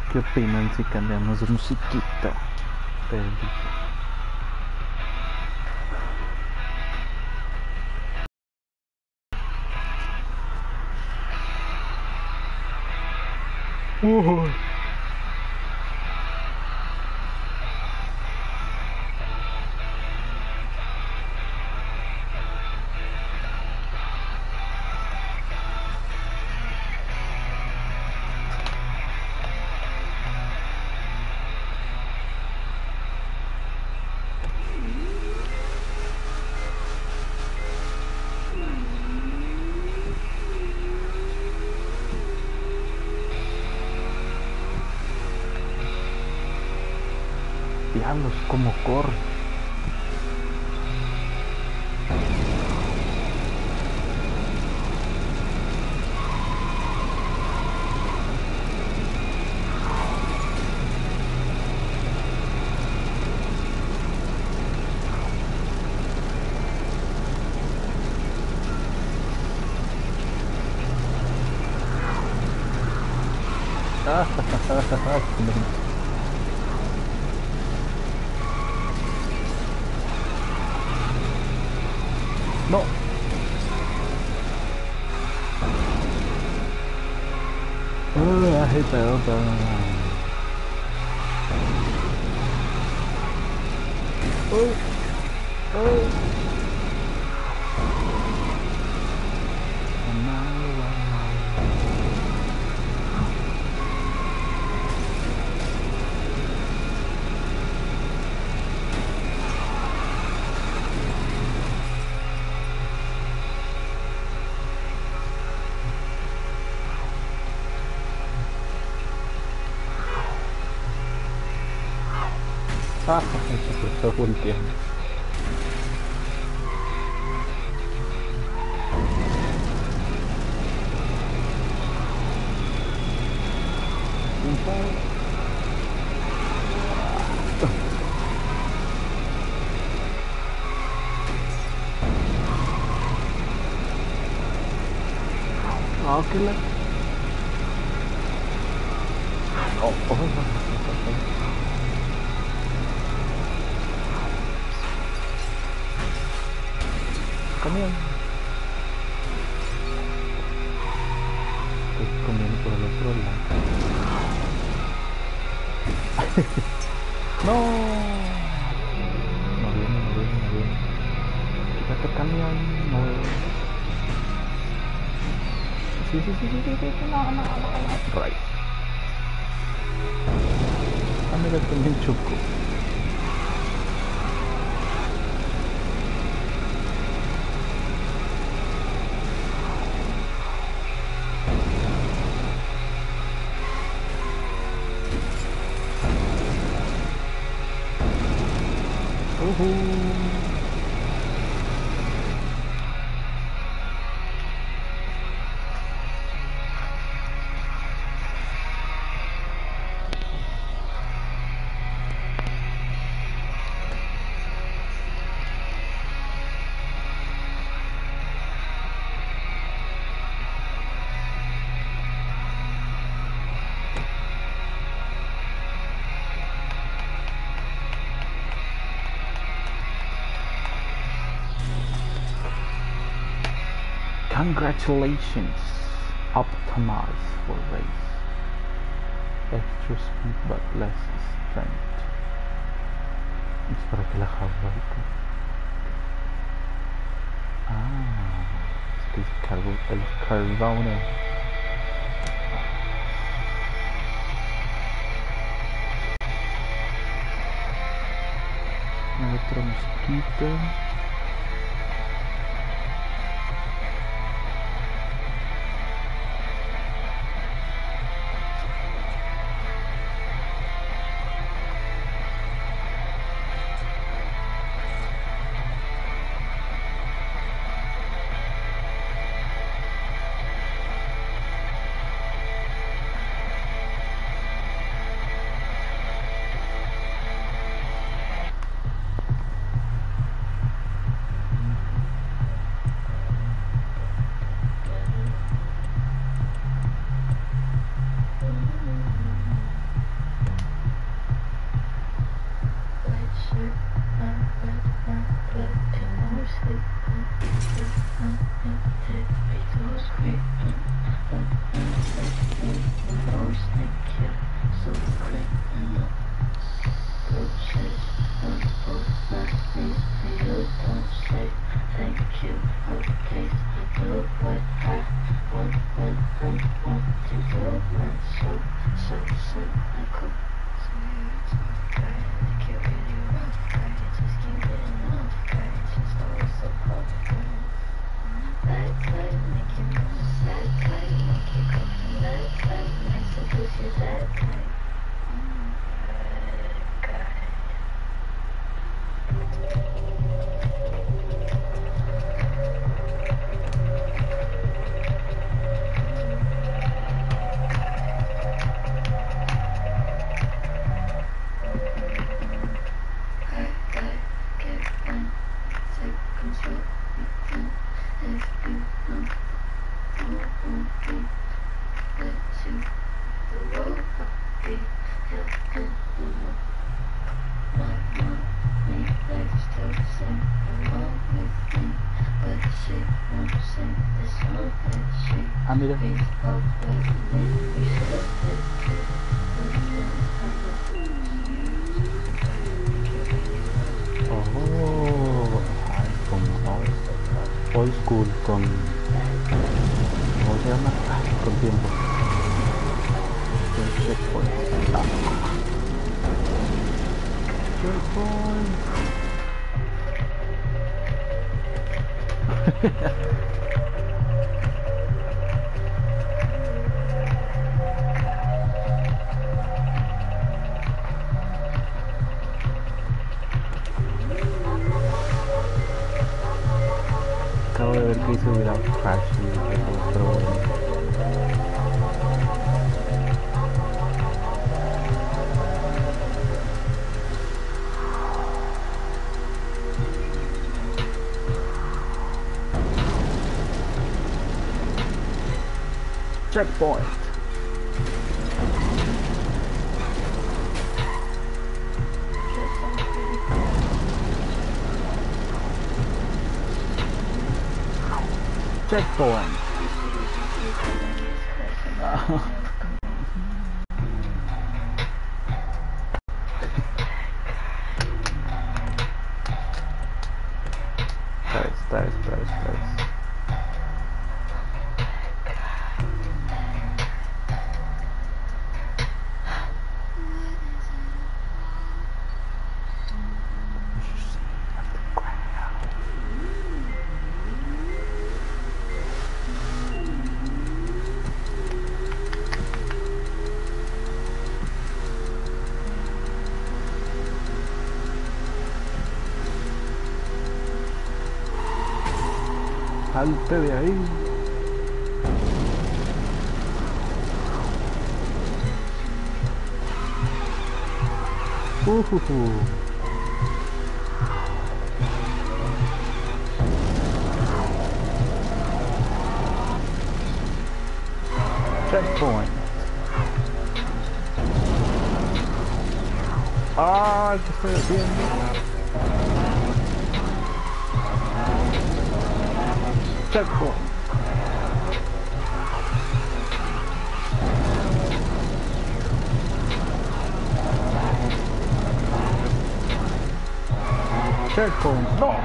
¿Qué opinan si cambiamos de musiquita? Peli. Uh-huh. Diablos, cómo corre. Ah, no. Uh, I hate that. Oh, oh. Ah, se está volteando. Un paro. Ah, qué la. Oh, oh, camión. Estoy comiendo por el otro lado. No. No viene, no viene, no viene. Quítate camión, no veo. Sí, sí, sí, sí, sí, sí, no, no, no, no. Right. Ah, mira, también choco. Uh-huh. Congratulations, optimize for race. Extra speed but less strength. Es para que la jaula. Ah, es que es carbo, el carbono. Otra mosquita. Ah, mira. Oh, ay, como old, old school con, ¿cómo se llama? Ay, con tiempo. Con checkpoint. Ah. Checkpoint. Acabo de ver que hice without crashing, pero bueno. Checkpoint. Checkpoint. Tres, tres, tres, tres. Salte de ahí. Uh, uh, uh. Checkpoint. Ah, ¿qué estoy haciendo? Checkpoint. Checkpoint. No.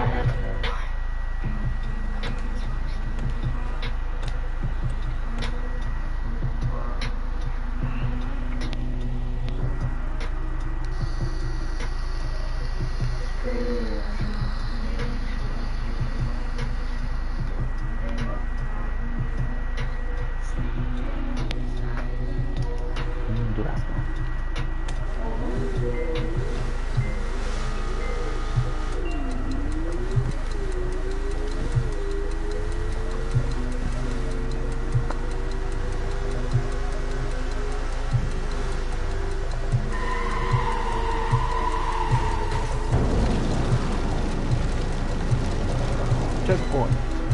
Checkpoint.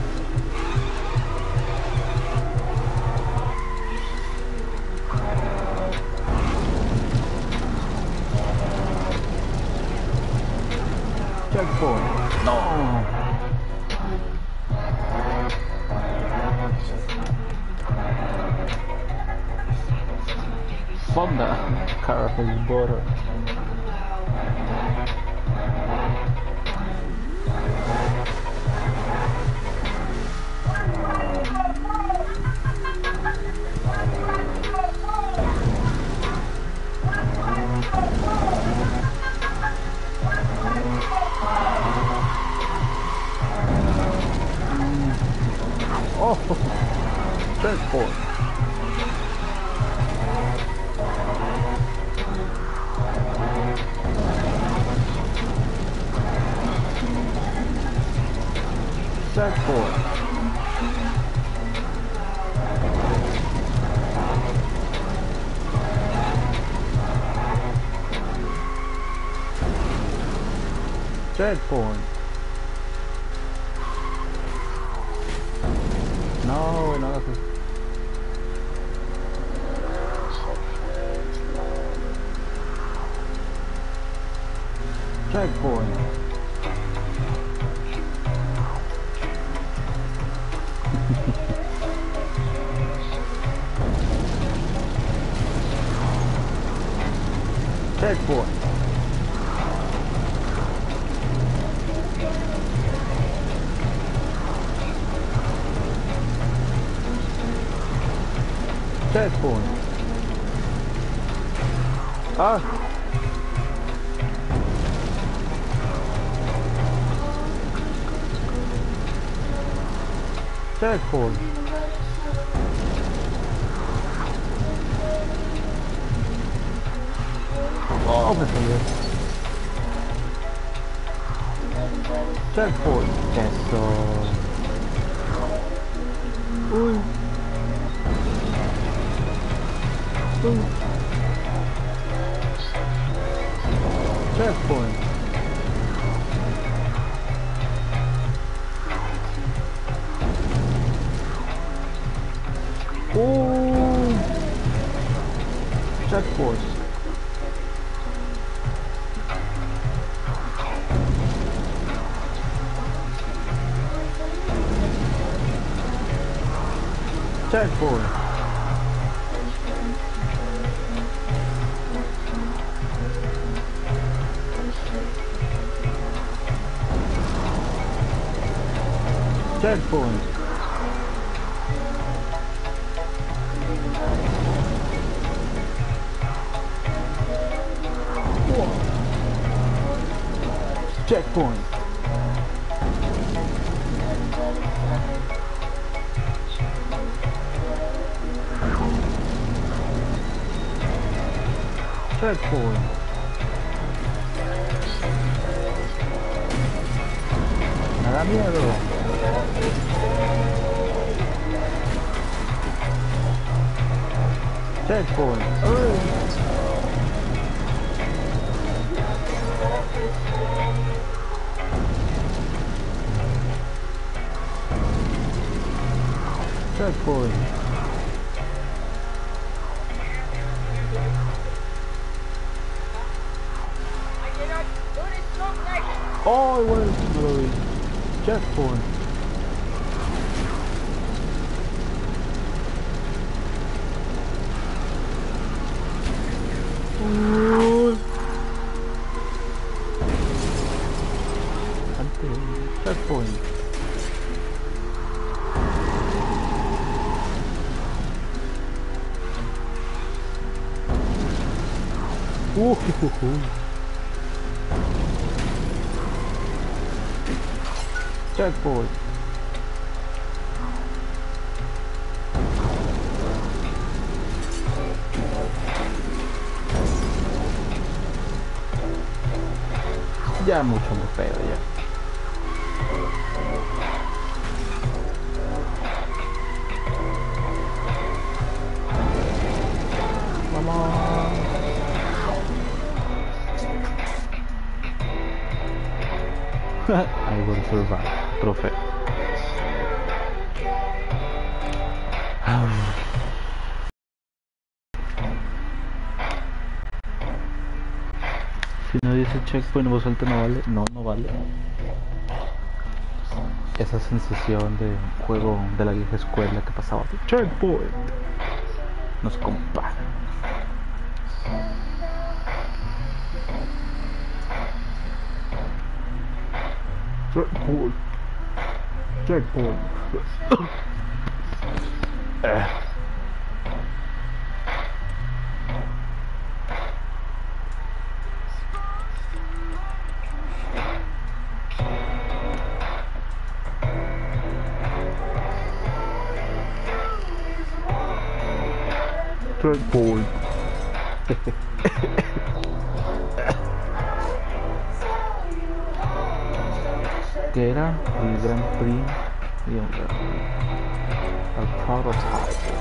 Checkpoint. No. Fonda. Caramel butter. Checkpoint. Checkpoint. No, no hagas eso. Checkpoint. Checkpoint. Checkpoint. Ah. Checkpoint. Oh, me salió. Checkpoint. Eso. Uy. Uy. Checkpoint. Oh. Checkpoint. Checkpoint. Checkpoint. Whoa. Checkpoint. Checkpoint. Me da miedo. Checkpoint. Uy. Checkpoint. Oh, bueno, no lo vi. Checkpoint. Uh. Antes. Checkpoint. Uh, uh, uh. Checkpoint. Ya mucho me pedo ya. Vamos. I will survive. Trofeo. Si no dice checkpoint en voz alta no vale. No, no vale. Esa sensación de juego de la vieja escuela que pasaba de checkpoint nos compara. Checkpoint. Checkpoint. eh. Checkpoint. Que era el Grand Prix Y un el prototype.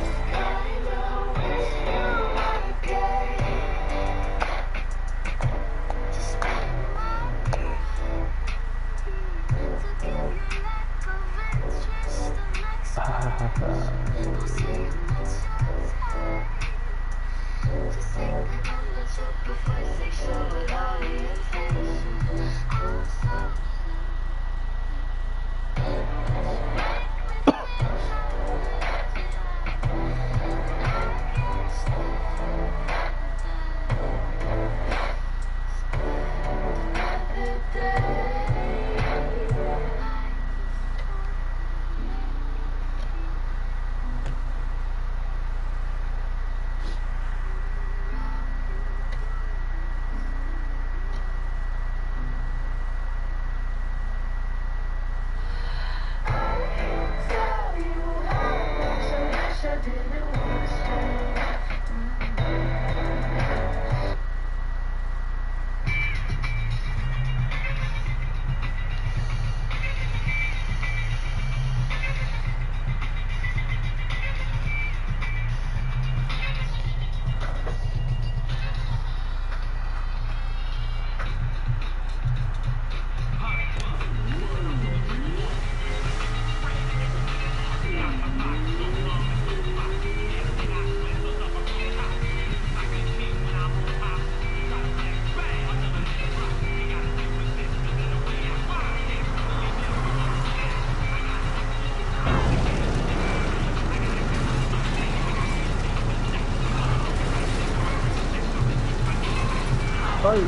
Ay.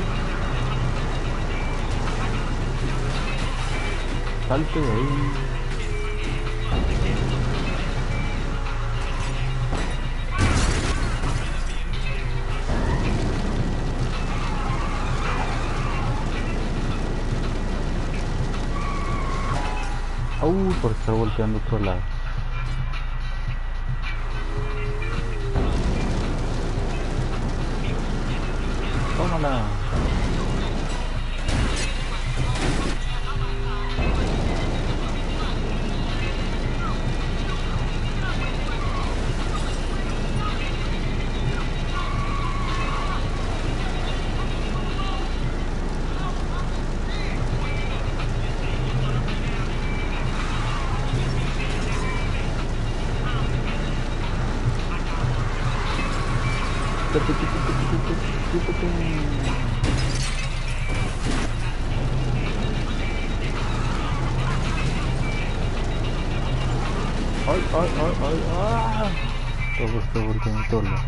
Salte de ahí. Uh, por estar volteando a otro lado. Tómala. Ay, ay, ay, ay, ah. Todo está volteando todo lado.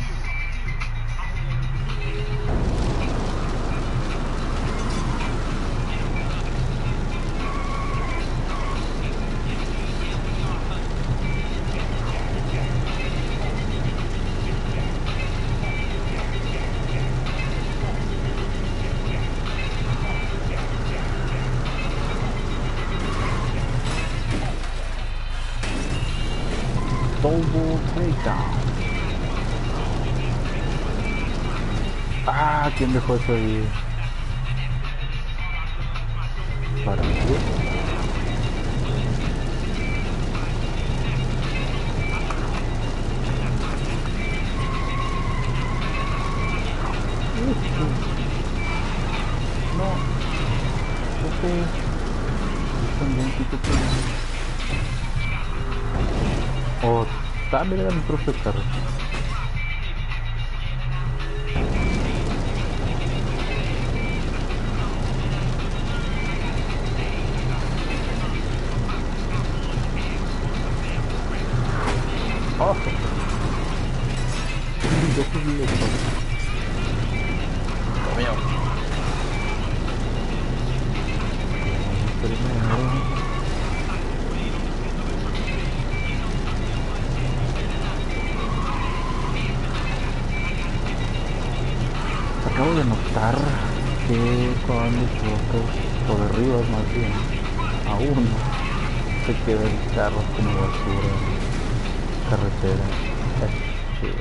Double takedown. Ah, ¿quién dejó eso ahí? ¿Para qué? No. Ok. Yo también quito todo. Oh, también era mi propio carro. Oh, yo subí esto. Mío. Primero. Acabo de notar que cuando chocas por arriba más bien a uno se queda el carro como basura en carretera. Es chido.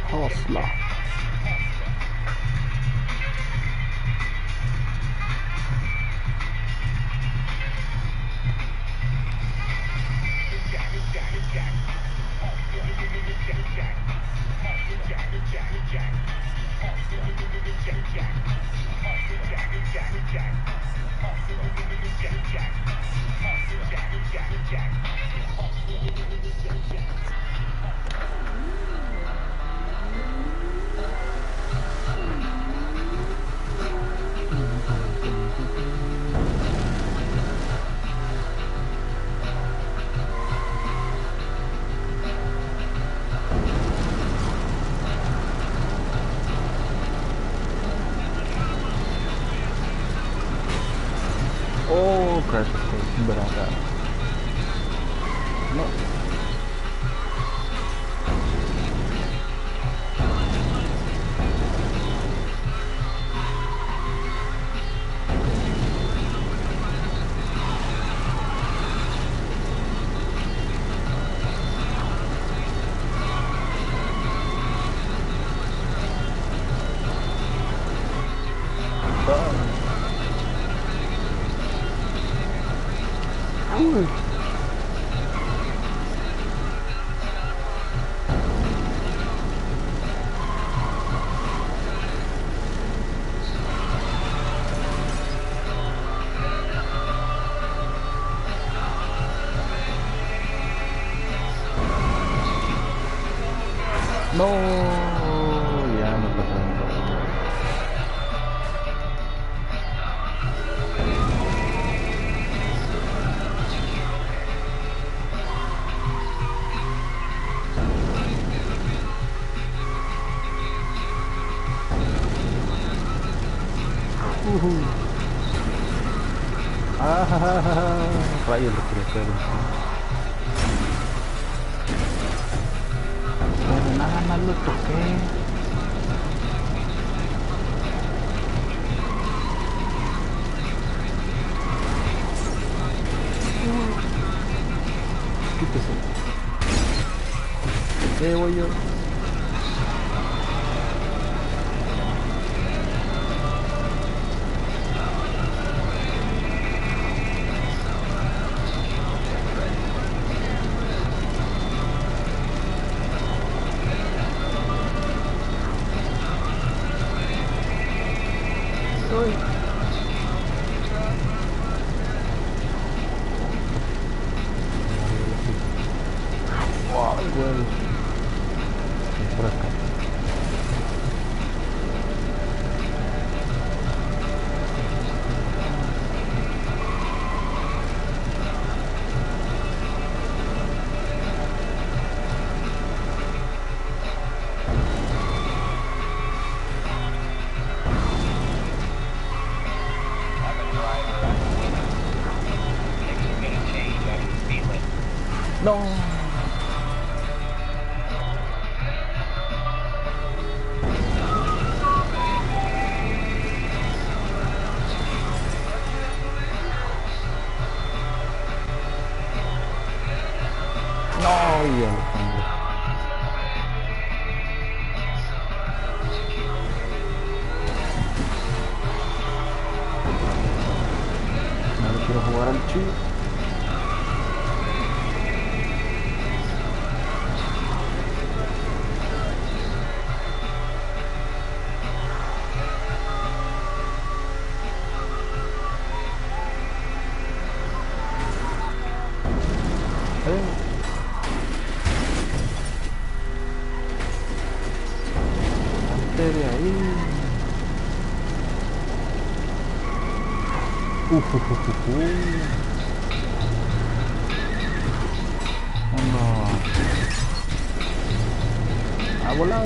Oslo. Oh, crap, estoy brava. No. Uy. No, ya me pasaron. Uh-huh. Ah, rayos lo quería hacer. Pero nada más lo toqué. Quítese. ¿Qué voy yo? Soy. Ay, güey. Por acá. No. No, ya lo tengo. No le quiero jugar al chido. De ahí. Uf, uf, uf, uf. Oh, no. Ha volado.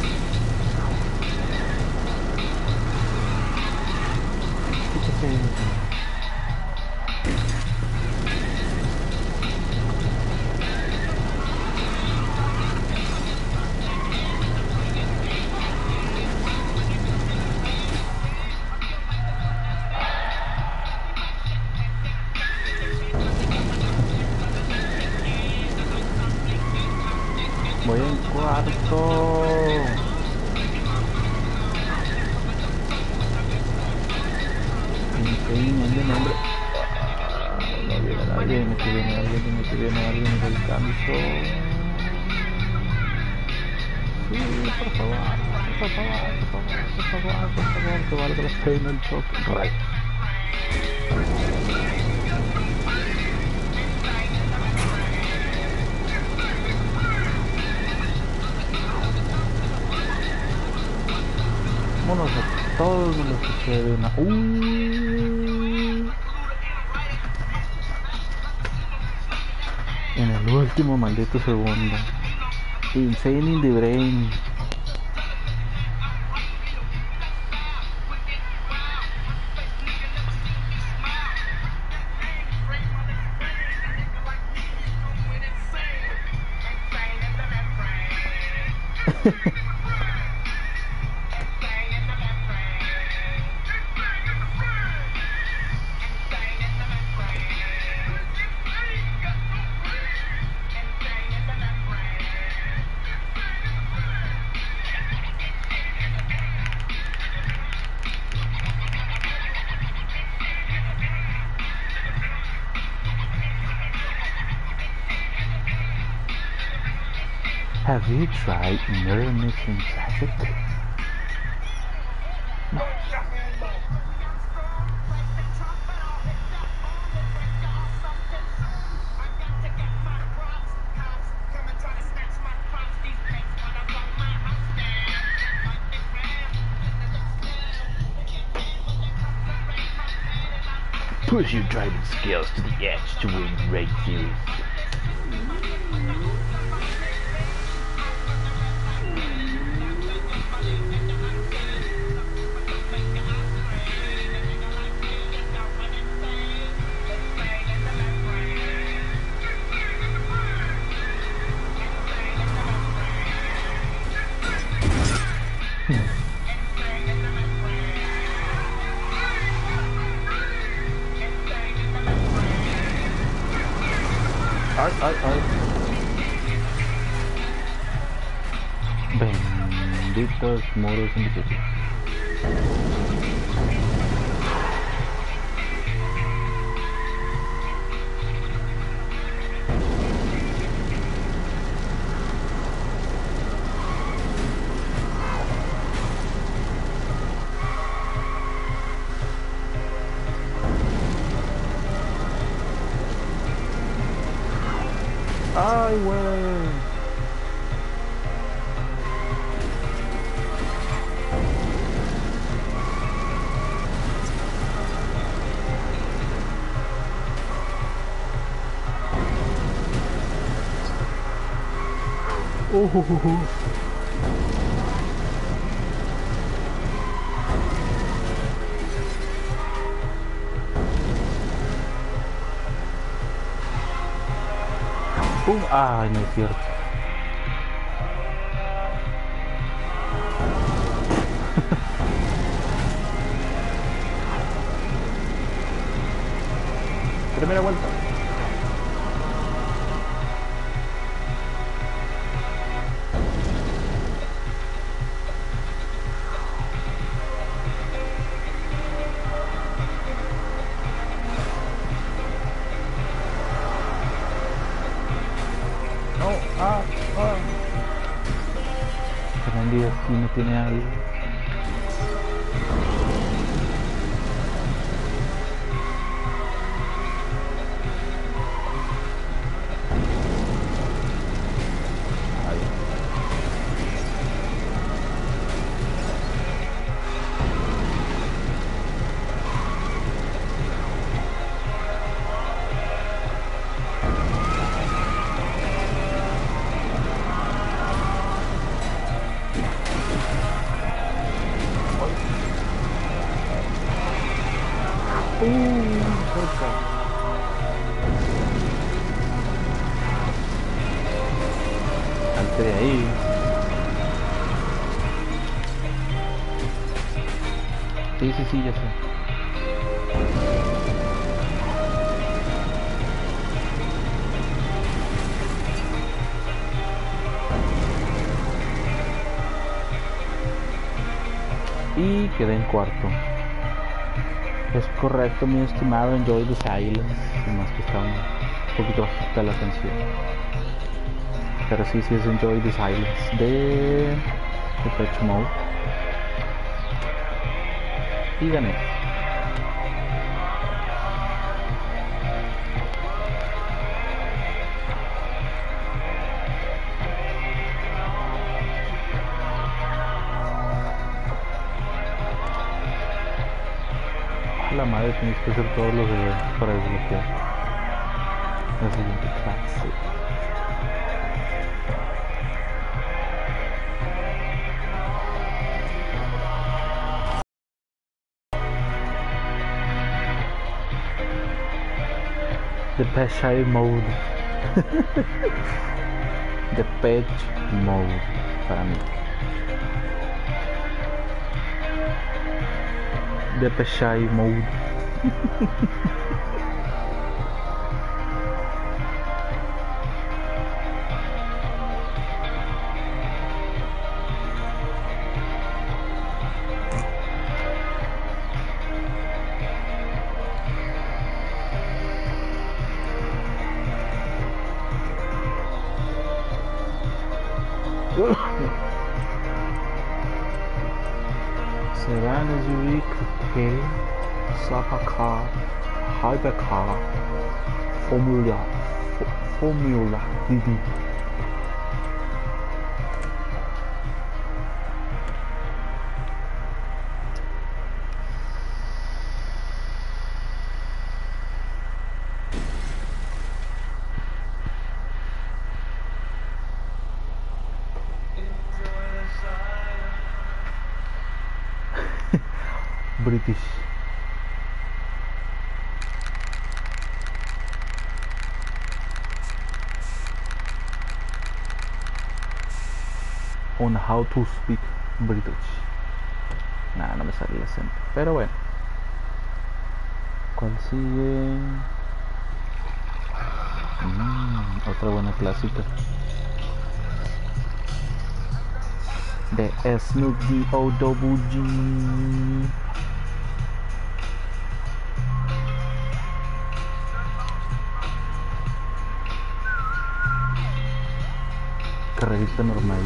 Quítate. Voy en cuarto. Insane, de nombre. No viene nadie, me que viene alguien, me que viene alguien, me alcanzo. Sí, por favor, por favor, por favor, por favor, por favor, que valga la pena el choque. Right. Vámonos a todos los que suceden. Uh. En el último maldito segundo. Insane in the brain. Have you tried near missing traffic? No. Push your driving skills to the edge to win race series. Ay, ay, ay. Benditos muros indicios. Ay, güey. Uh, uh, uh, uh. Uh, ay, no es cierto. Primera vuelta. No, ah, ah. Prendí aquí, no tiene algo. Uh, cerca. Salte de ahí. Sí, sí, sí, ya sé. y quedé en cuarto. Es correcto, mi estimado, Enjoy the Silence, más que está un poquito bajita la canción, pero sí, sí es Enjoy the Silence de Depeche Mode y gané. La madre, tienes que hacer todos los eventos para desbloquear la siguiente clase. Depeche Mode. Depeche Mode para mí. Depeche Mode. Sedan S U V, Coupe, Supercar, Hypercar, Formula, Formula D D. British. On how to speak British. Nada, no me sale el acento. Pero bueno. ¿Cuál sigue? Mm, otra buena clásica. De Snoop D O W G. Carrerita normal.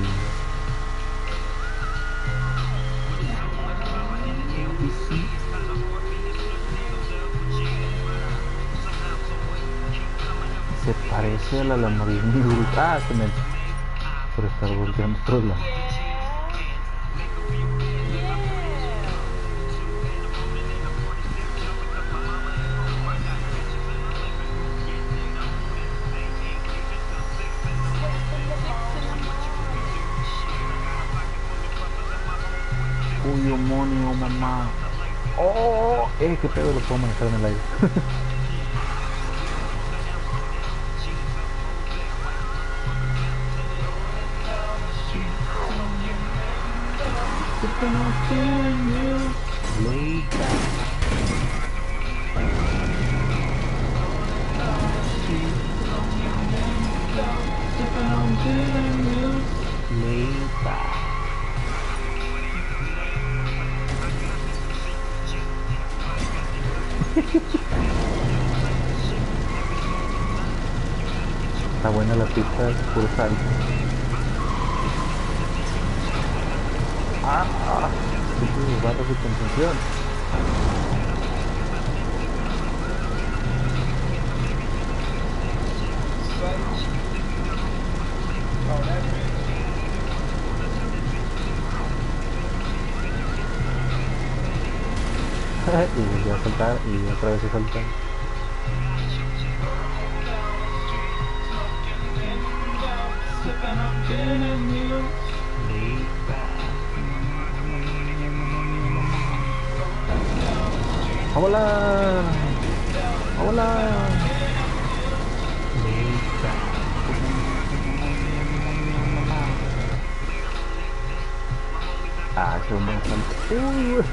Se parece a la Lamborghini. Ah, se me... por estar volteando otro lado. Uy, oh, money, oh, mamá. Oh, eh, qué pedo, lo puedo manejar en el aire. Está buena la pista, es puro salto. Ah, ah, sí, guarda su contención. Y volvió a saltar y otra vez a saltar. ¡A volar! ¡A volar! Ah, es un buen salto. Uh.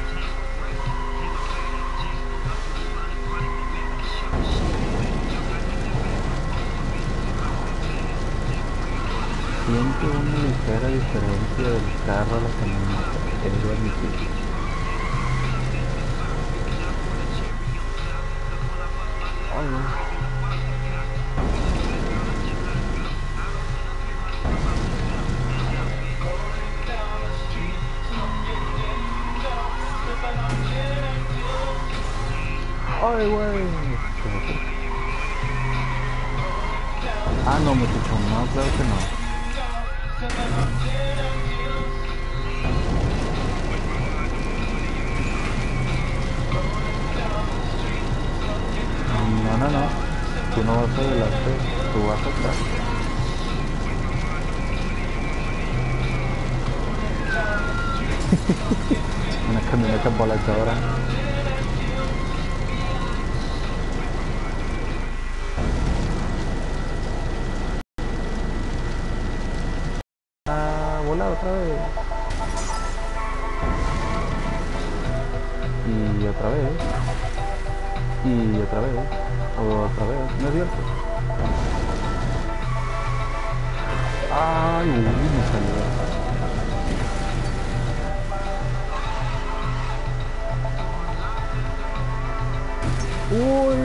Siento una ligera diferencia del carro a la camioneta, es lo admitir. Ay, güey. Ah, no, muchacho, no, claro que no. No, no, no. Tú no vas adelante, tú vas atrás. Una camioneta voladora. Ah, volar otra vez. Y otra vez. Y otra vez. Otra vez. ¿No es cierto? Ay, uy, me salió. Uy.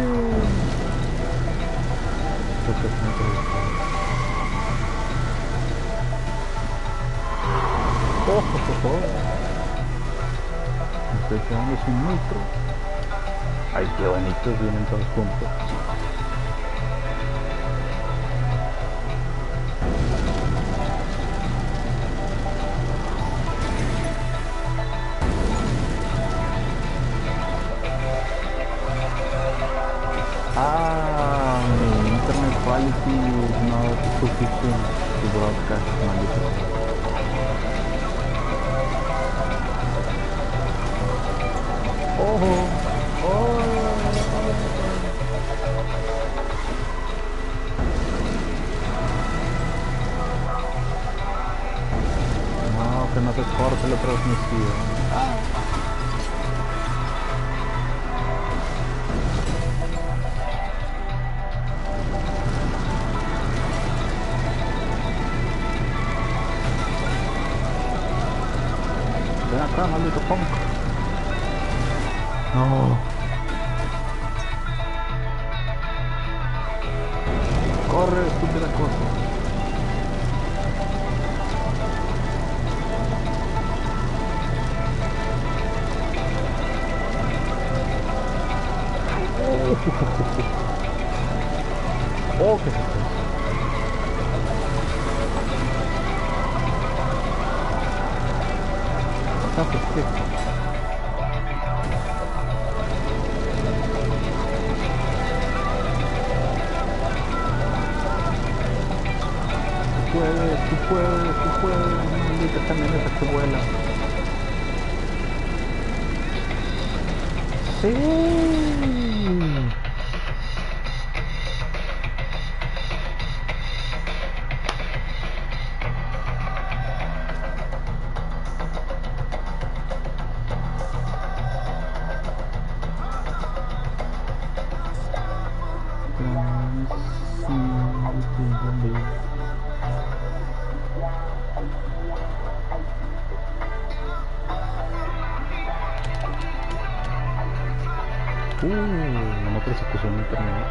Creo que es una pregunta. Oh, oh, oh, oh. Me estoy quedando sin nitro. Ay, qué bonitos vienen todos juntos. Ah, mi internet quality is not sufficient to broadcast, maldito. Oh, oh. No, que no se corte la transmisión. Ah. Ven acá, maldito punk. No. Corre, estúpida cosa. Oh, qué susto. ¿Sabes qué? Tú puedes, tú puedes, tú puedes, maldita camioneta que vuela. Sí. Uh, una persecución en internet.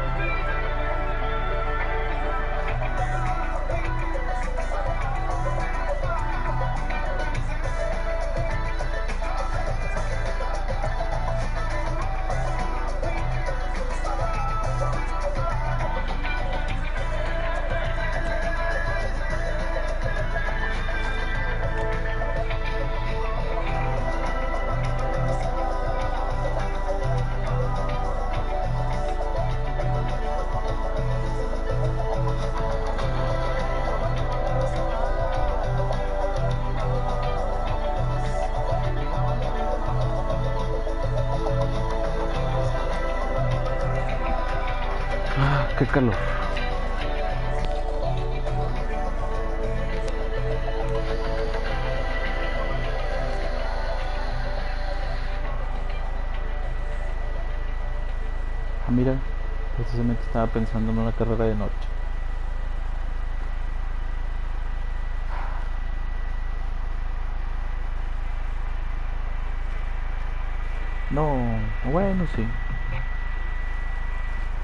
Ah, qué calor. Ah, mira, precisamente estaba pensando en una carrera de noche. No, bueno, sí.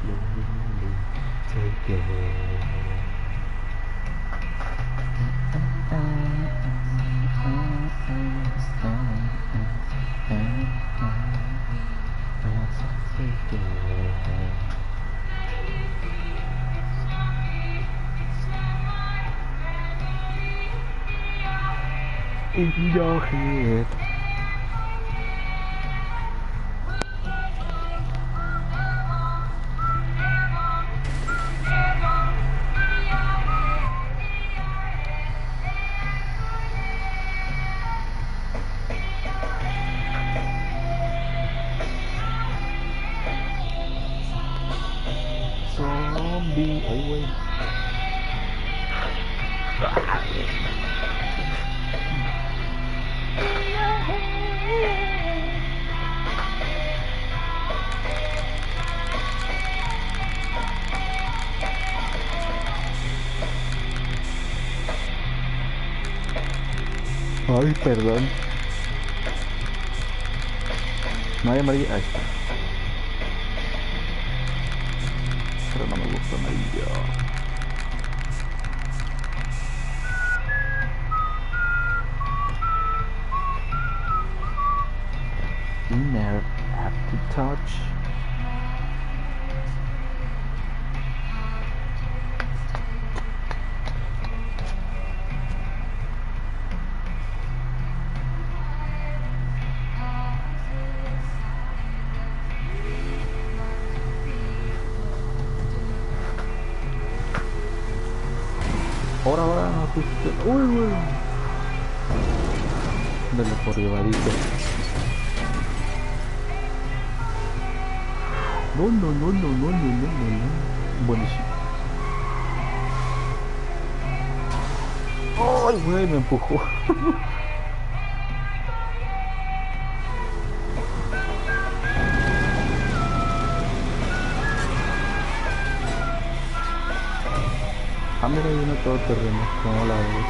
slowly take it. In your head. Zombie, ay güey. Ay, perdón. No hay amarilla. Ahí está. Pero no me gusta amarillo. Inner have to touch. Ahora, ahora, no pusiste. Uy, güey. Dale por llevadito. No, no, no, no, no, no, no, no, no. Buenísimo. Ay, güey, me empujó. Ah, mira, hay una todoterreno. ¿Cómo la ves?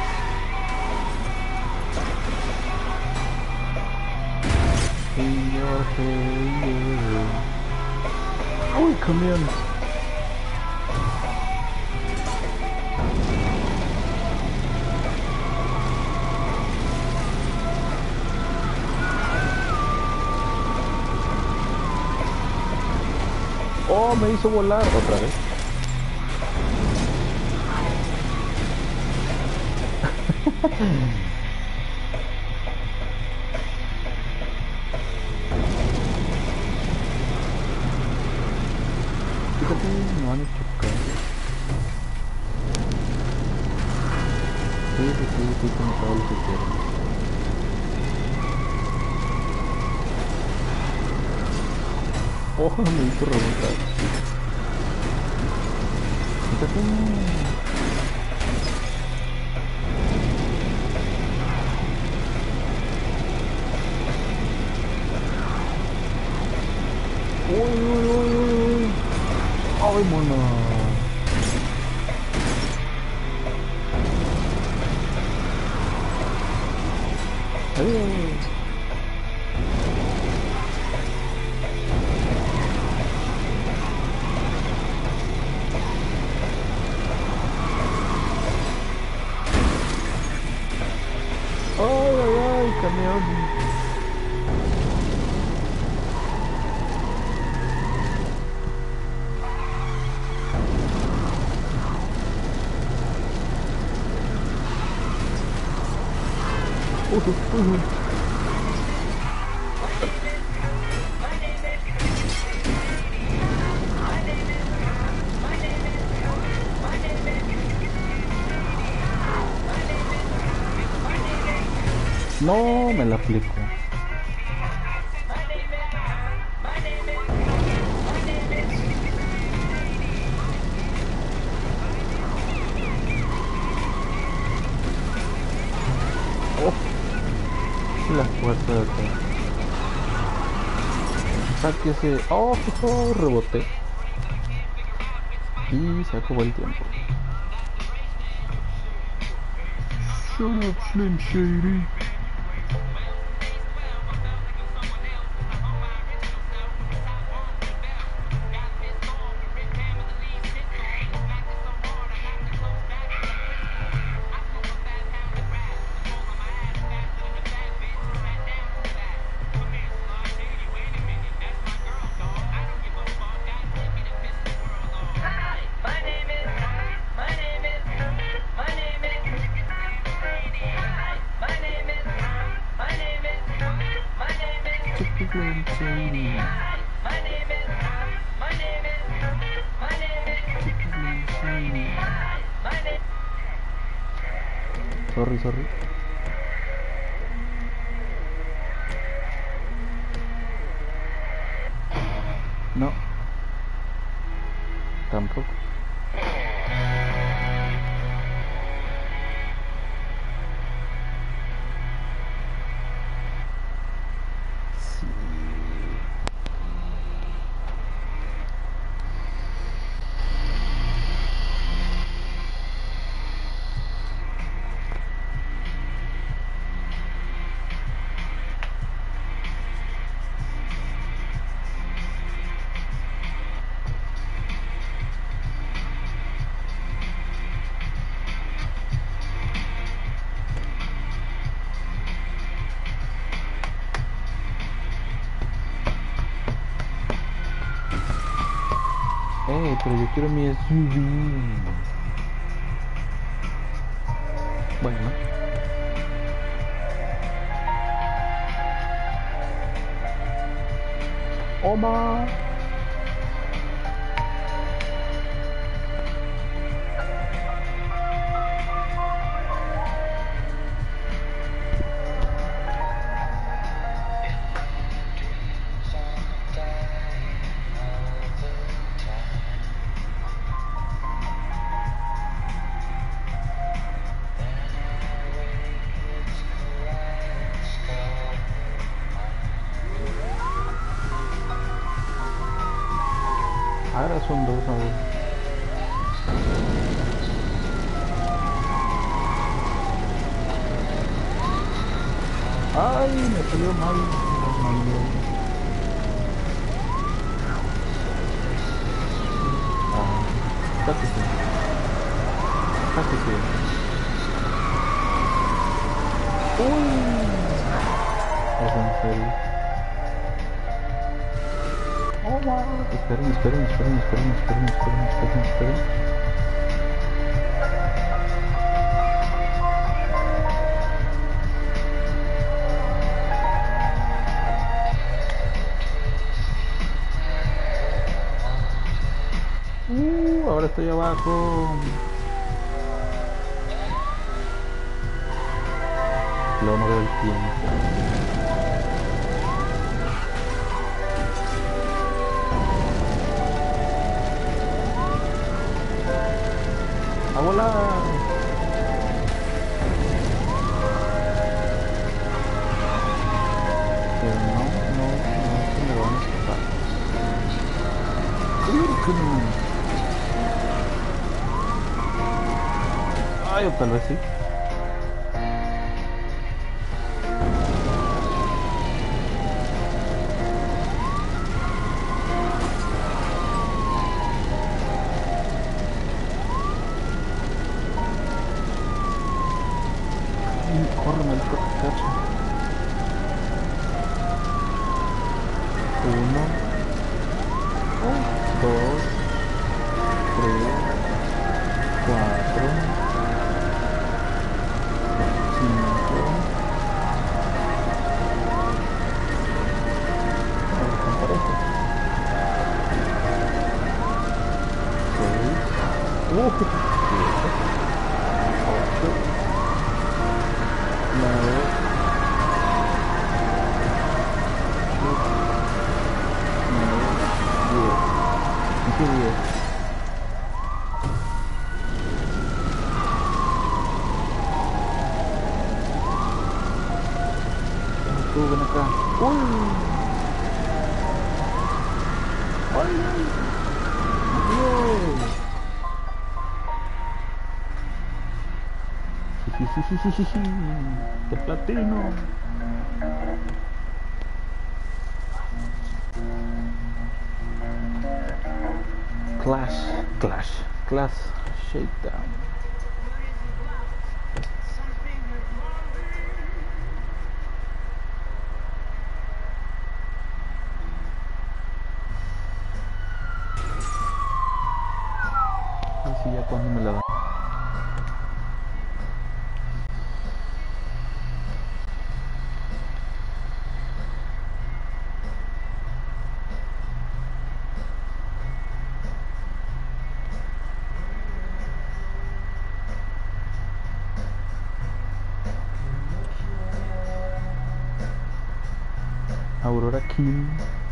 Señor, señor. Uy, camión. Oh, me hizo volar otra vez. Fíjate, me van a chocar. Sí, sí, sí, sí, como todo lo que quiero. Oh, me hizo rebotar. Fíjate. Uy, uy, uy, uy. Ay, mono. Ay. Ay, ay, ay, camión. Uh, uh, uh. No me la aplico. Oh, la fuerza de acá. Saque ese. Oh, oh, reboté. Y se acabó el tiempo. Shut up, Slim Shady. People say me. Sorry, sorry. No. Tampoco. Sí. Eh, pero yo quiero mi S U V. Bueno. Oma. Ahora son dos aún. Ay, me salió mal. Ah, casi sí. Casi sí. Uy. Es en serio. Oh, wow. Esperen, esperen, esperen, esperen, esperen, esperen, esperen, esperen. Uh, ahora estoy abajo. Luego no veo el tiempo. ¡A volar! Pero no, no, no se me van a escapar. Ay, o tal vez sí. Corre, maldito cacho. Uno, dos, tres, cuatro, cinco. Ahora están parejos. Seis. Uh, siete. Ocho. nueve, diez. ¿Qué diez? Tú, ven acá. ¡Uy! ¡Ay! ¡Dios! ¡De platino! Clash, clash, clash, shakedown. Así ya cuando me la dan. Aurora King.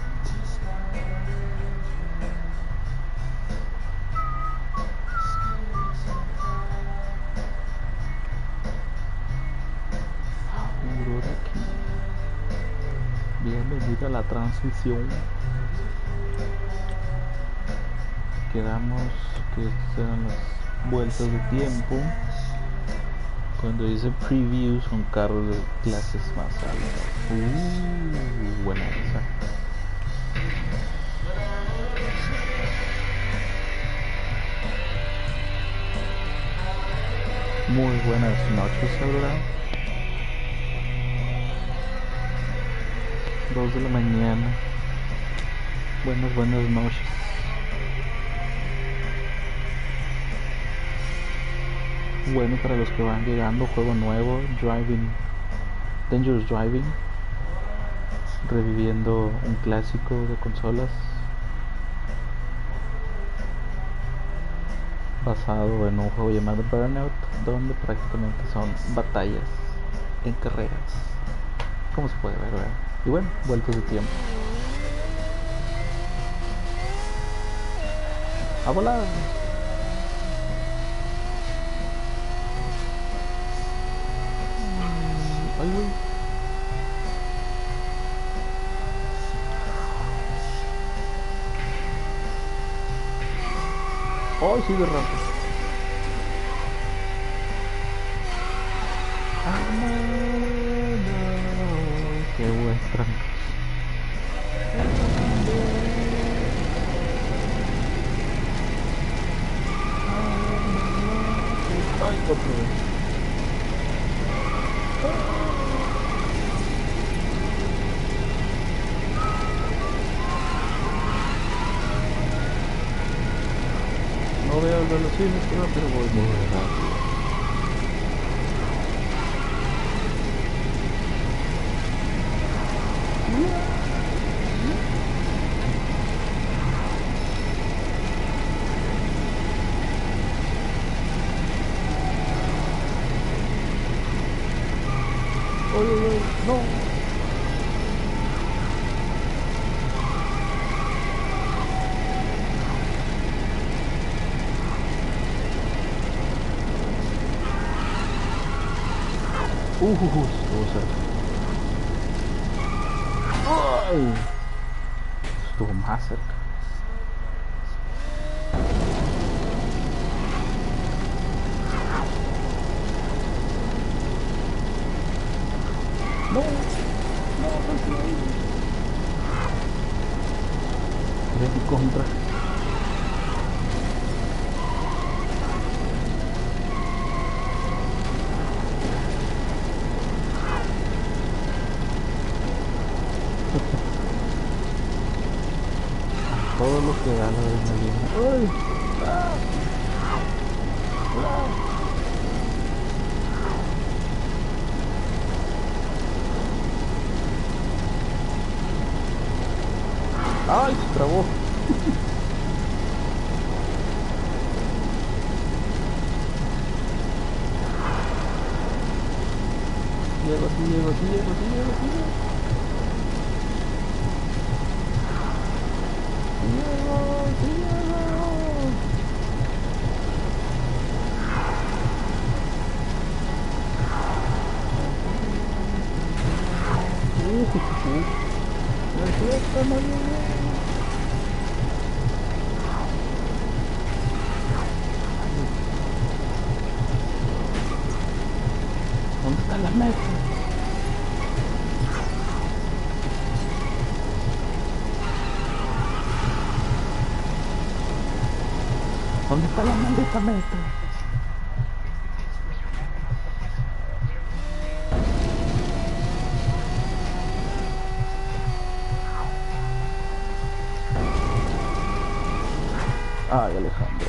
Aurora King. Bienvenido a la transmisión. Quedamos que serán las vueltas de tiempo. Cuando dice preview son carros de clases más altas. Uh, buena esa. Muy buenas noches, Aurora. Dos de la mañana. Buenas, buenas noches. Bueno, para los que van llegando, juego nuevo, Driving, Dangerous Driving, reviviendo un clásico de consolas, basado en un juego llamado Burnout, donde prácticamente son batallas en carreras, como se puede ver, ¿verdad? Y bueno, vueltas de tiempo. ¡A volar! Ay, güey. Ay, sí, de rápido. Ah, no, no. Qué buen tranco. Ay, otro vez. No veo el velocímetro, pero voy muy rápido. Oye, oye, no. Uh, estuvo cerca. ¡Ay! Estuvo más cerca. No, no, no, no. De mi contra. Todo lo que da la adrenalina. ¡Ay! ¡Ah! ¡Ah! ¡Ay! Se trabó. Llego, sí, llego, sí, llego, sí, llego, sí, llego. Llego, sí, llego. Uh, uh, uh. No es cierto, no llegué. ¿Dónde está la meta? ¿Dónde está la maldita meta? Ay, Alejandro.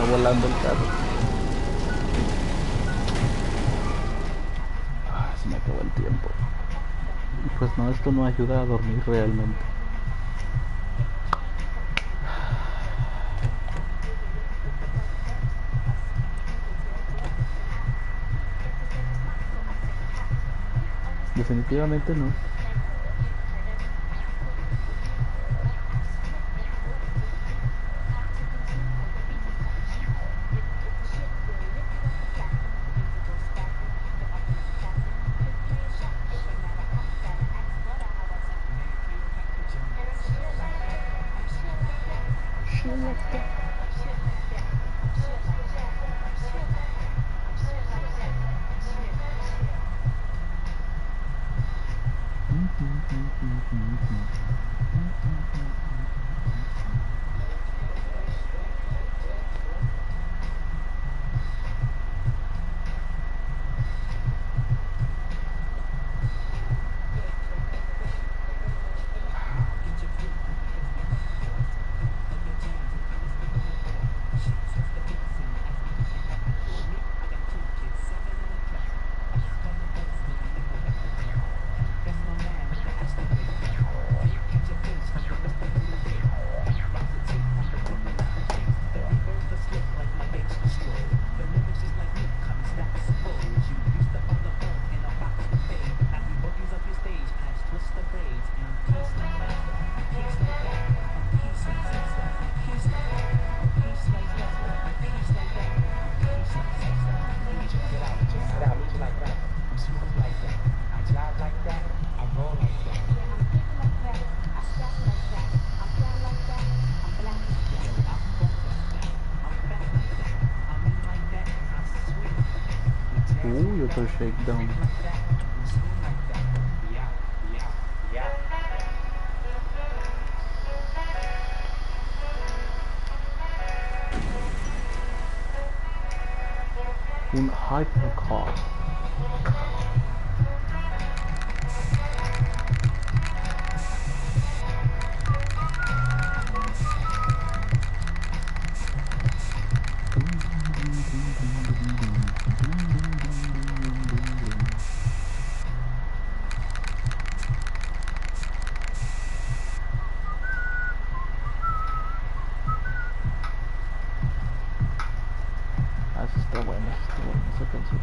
volando el carro. Ah, se me acabó el tiempo. Y pues no, esto no ayuda a dormir realmente. Definitivamente no. Uy, otro shakedown. Un hypercar. Ah, eso está bueno, eso está bueno, esa canción.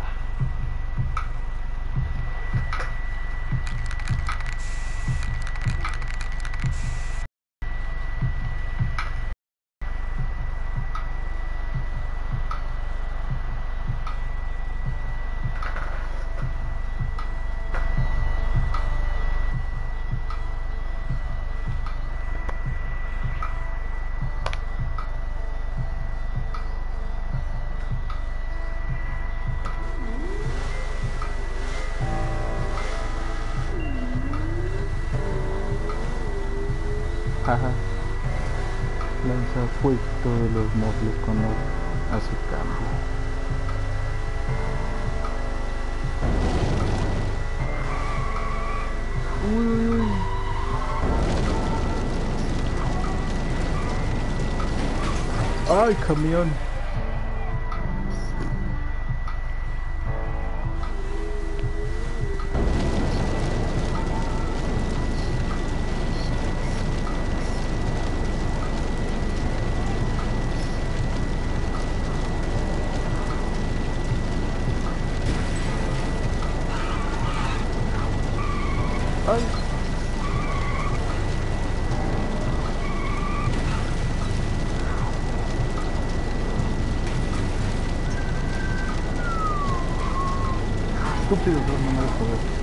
Ajá. Lanza fuego de los móviles cuando hace cambio. Uy, uy, uy. ¡Ay, camión! ¡Ay! Estúpido, pero no me dejo ver.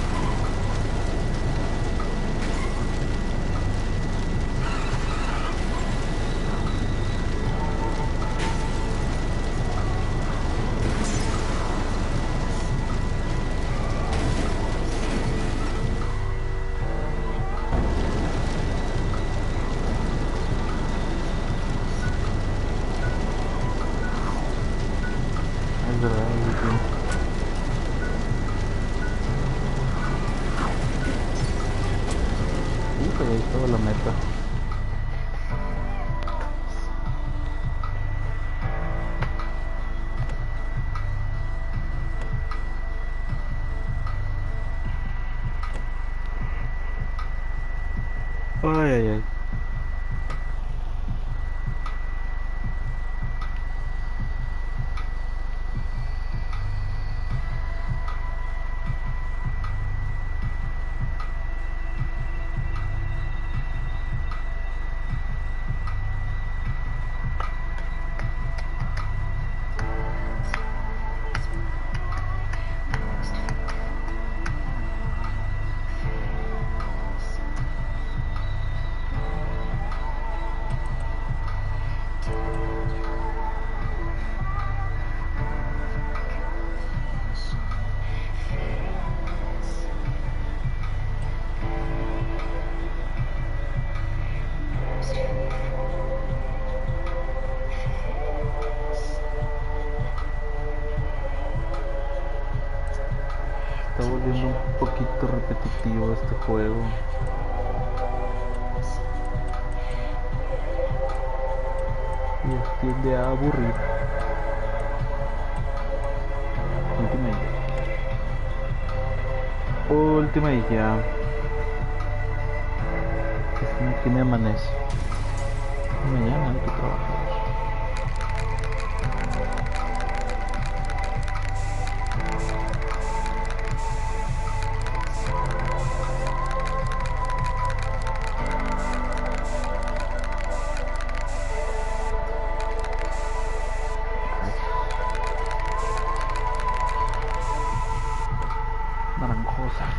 Es verdad, es bien. Uy, ahí estaba la meta. está volviendo un poquito repetitivo este juego. Y eso tiende a aburrir. Última y ya. Última y ya. Aquí me amanece. Mañana hay que trabajar. Naranjosa.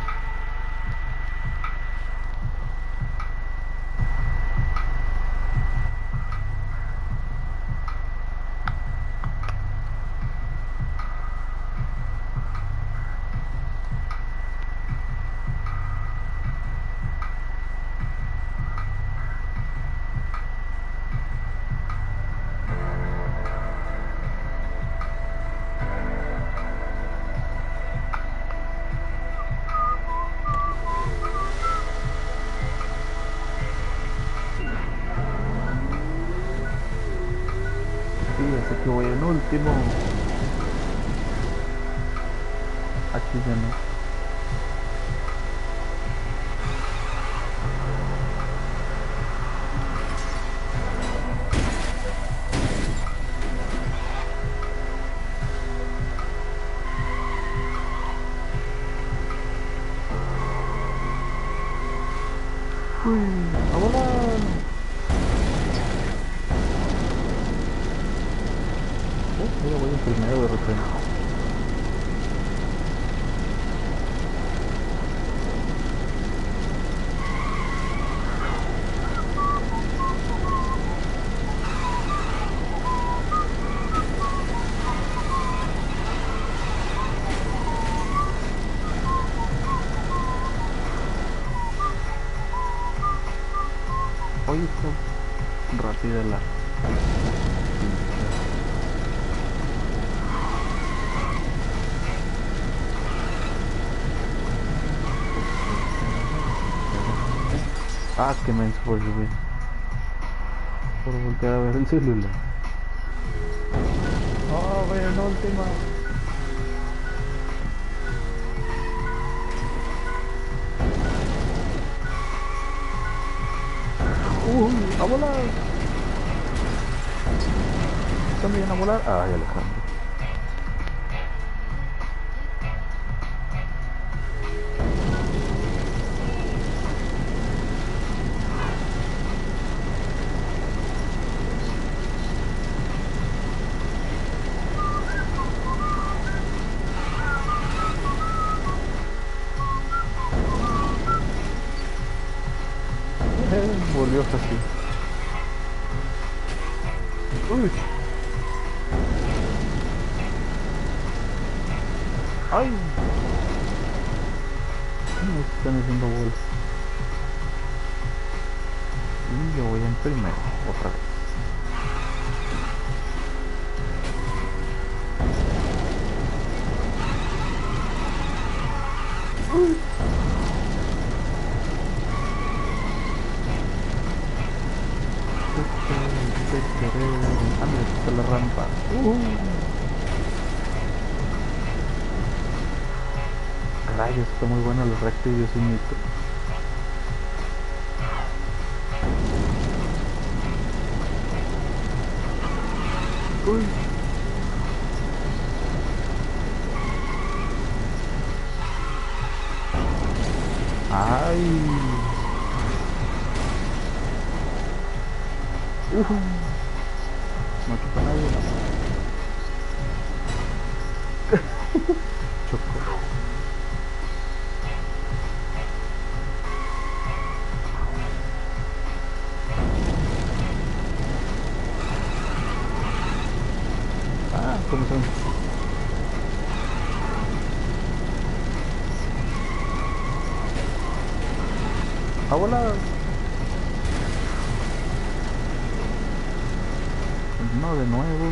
Así que voy en último. Aquí ya no. Uy, a volar. Mira, voy en primero de repente. Hoy está rápida la... Ah, que menso por subir. Por voltear a ver el celular. Oh, voy en última. Uy, a volar. También a volar. Ay, Alejandro. Volvió así. Uy. Ay. Me están haciendo bolas. Y yo voy en primero, otra vez. Uy. Anda, está la rampa. Uh. Rayos, está muy bueno el recto y yo soy nitro. Uy. Ay. Uh. No choca nadie, no. Chocó. Ah, ¿cómo son? A volar. No, de nuevo.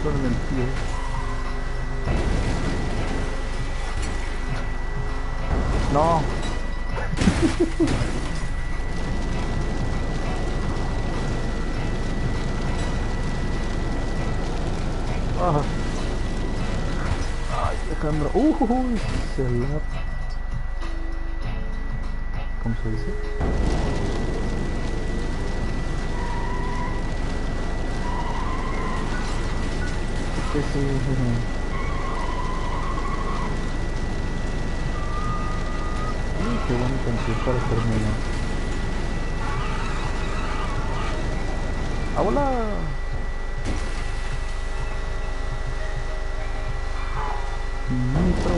con el pie. No. Ah. Ay, Alejandro. Uh, uh, uh, se la... ¿Cómo se dice? Sí, sí, sí. Uy, qué buena canción para terminar. ¡Ah, hola! Nitro.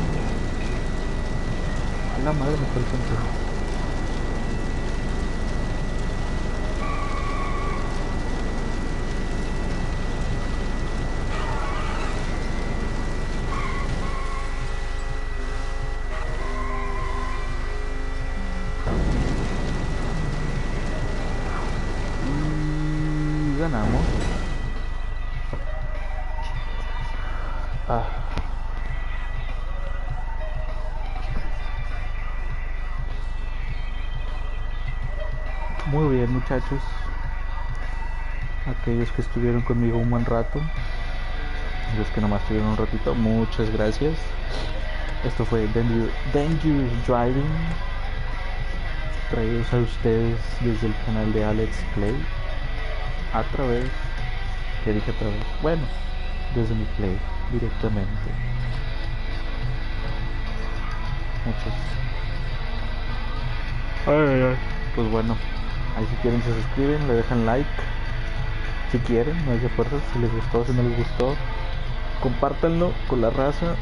A la madre me fue el canción. Y ganamos. Ah. Muy bien, muchachos. Aquellos que estuvieron conmigo un buen rato, los que nomás estuvieron un ratito, muchas gracias. Esto fue Dangerous, Dangerous Driving, traídos a ustedes desde el canal de Alex Play, a través, ¿qué dije a través? Bueno, desde mi Play, directamente. Muchas. Ay, ay, ay. Pues bueno, ahí si quieren se suscriben, le dejan like. Si quieren, no es de fuerza. Si les gustó, si no les gustó, compártanlo con la raza.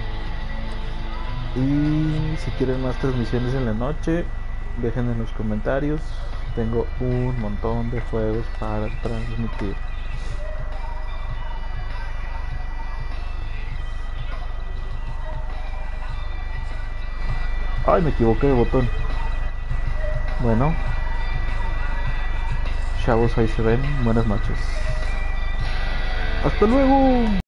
Y si quieren más transmisiones en la noche, dejen en los comentarios. Tengo un montón de juegos para transmitir. Ay, me equivoqué de botón. Bueno, chavos, ahí se ven. Buenas noches. Hasta luego.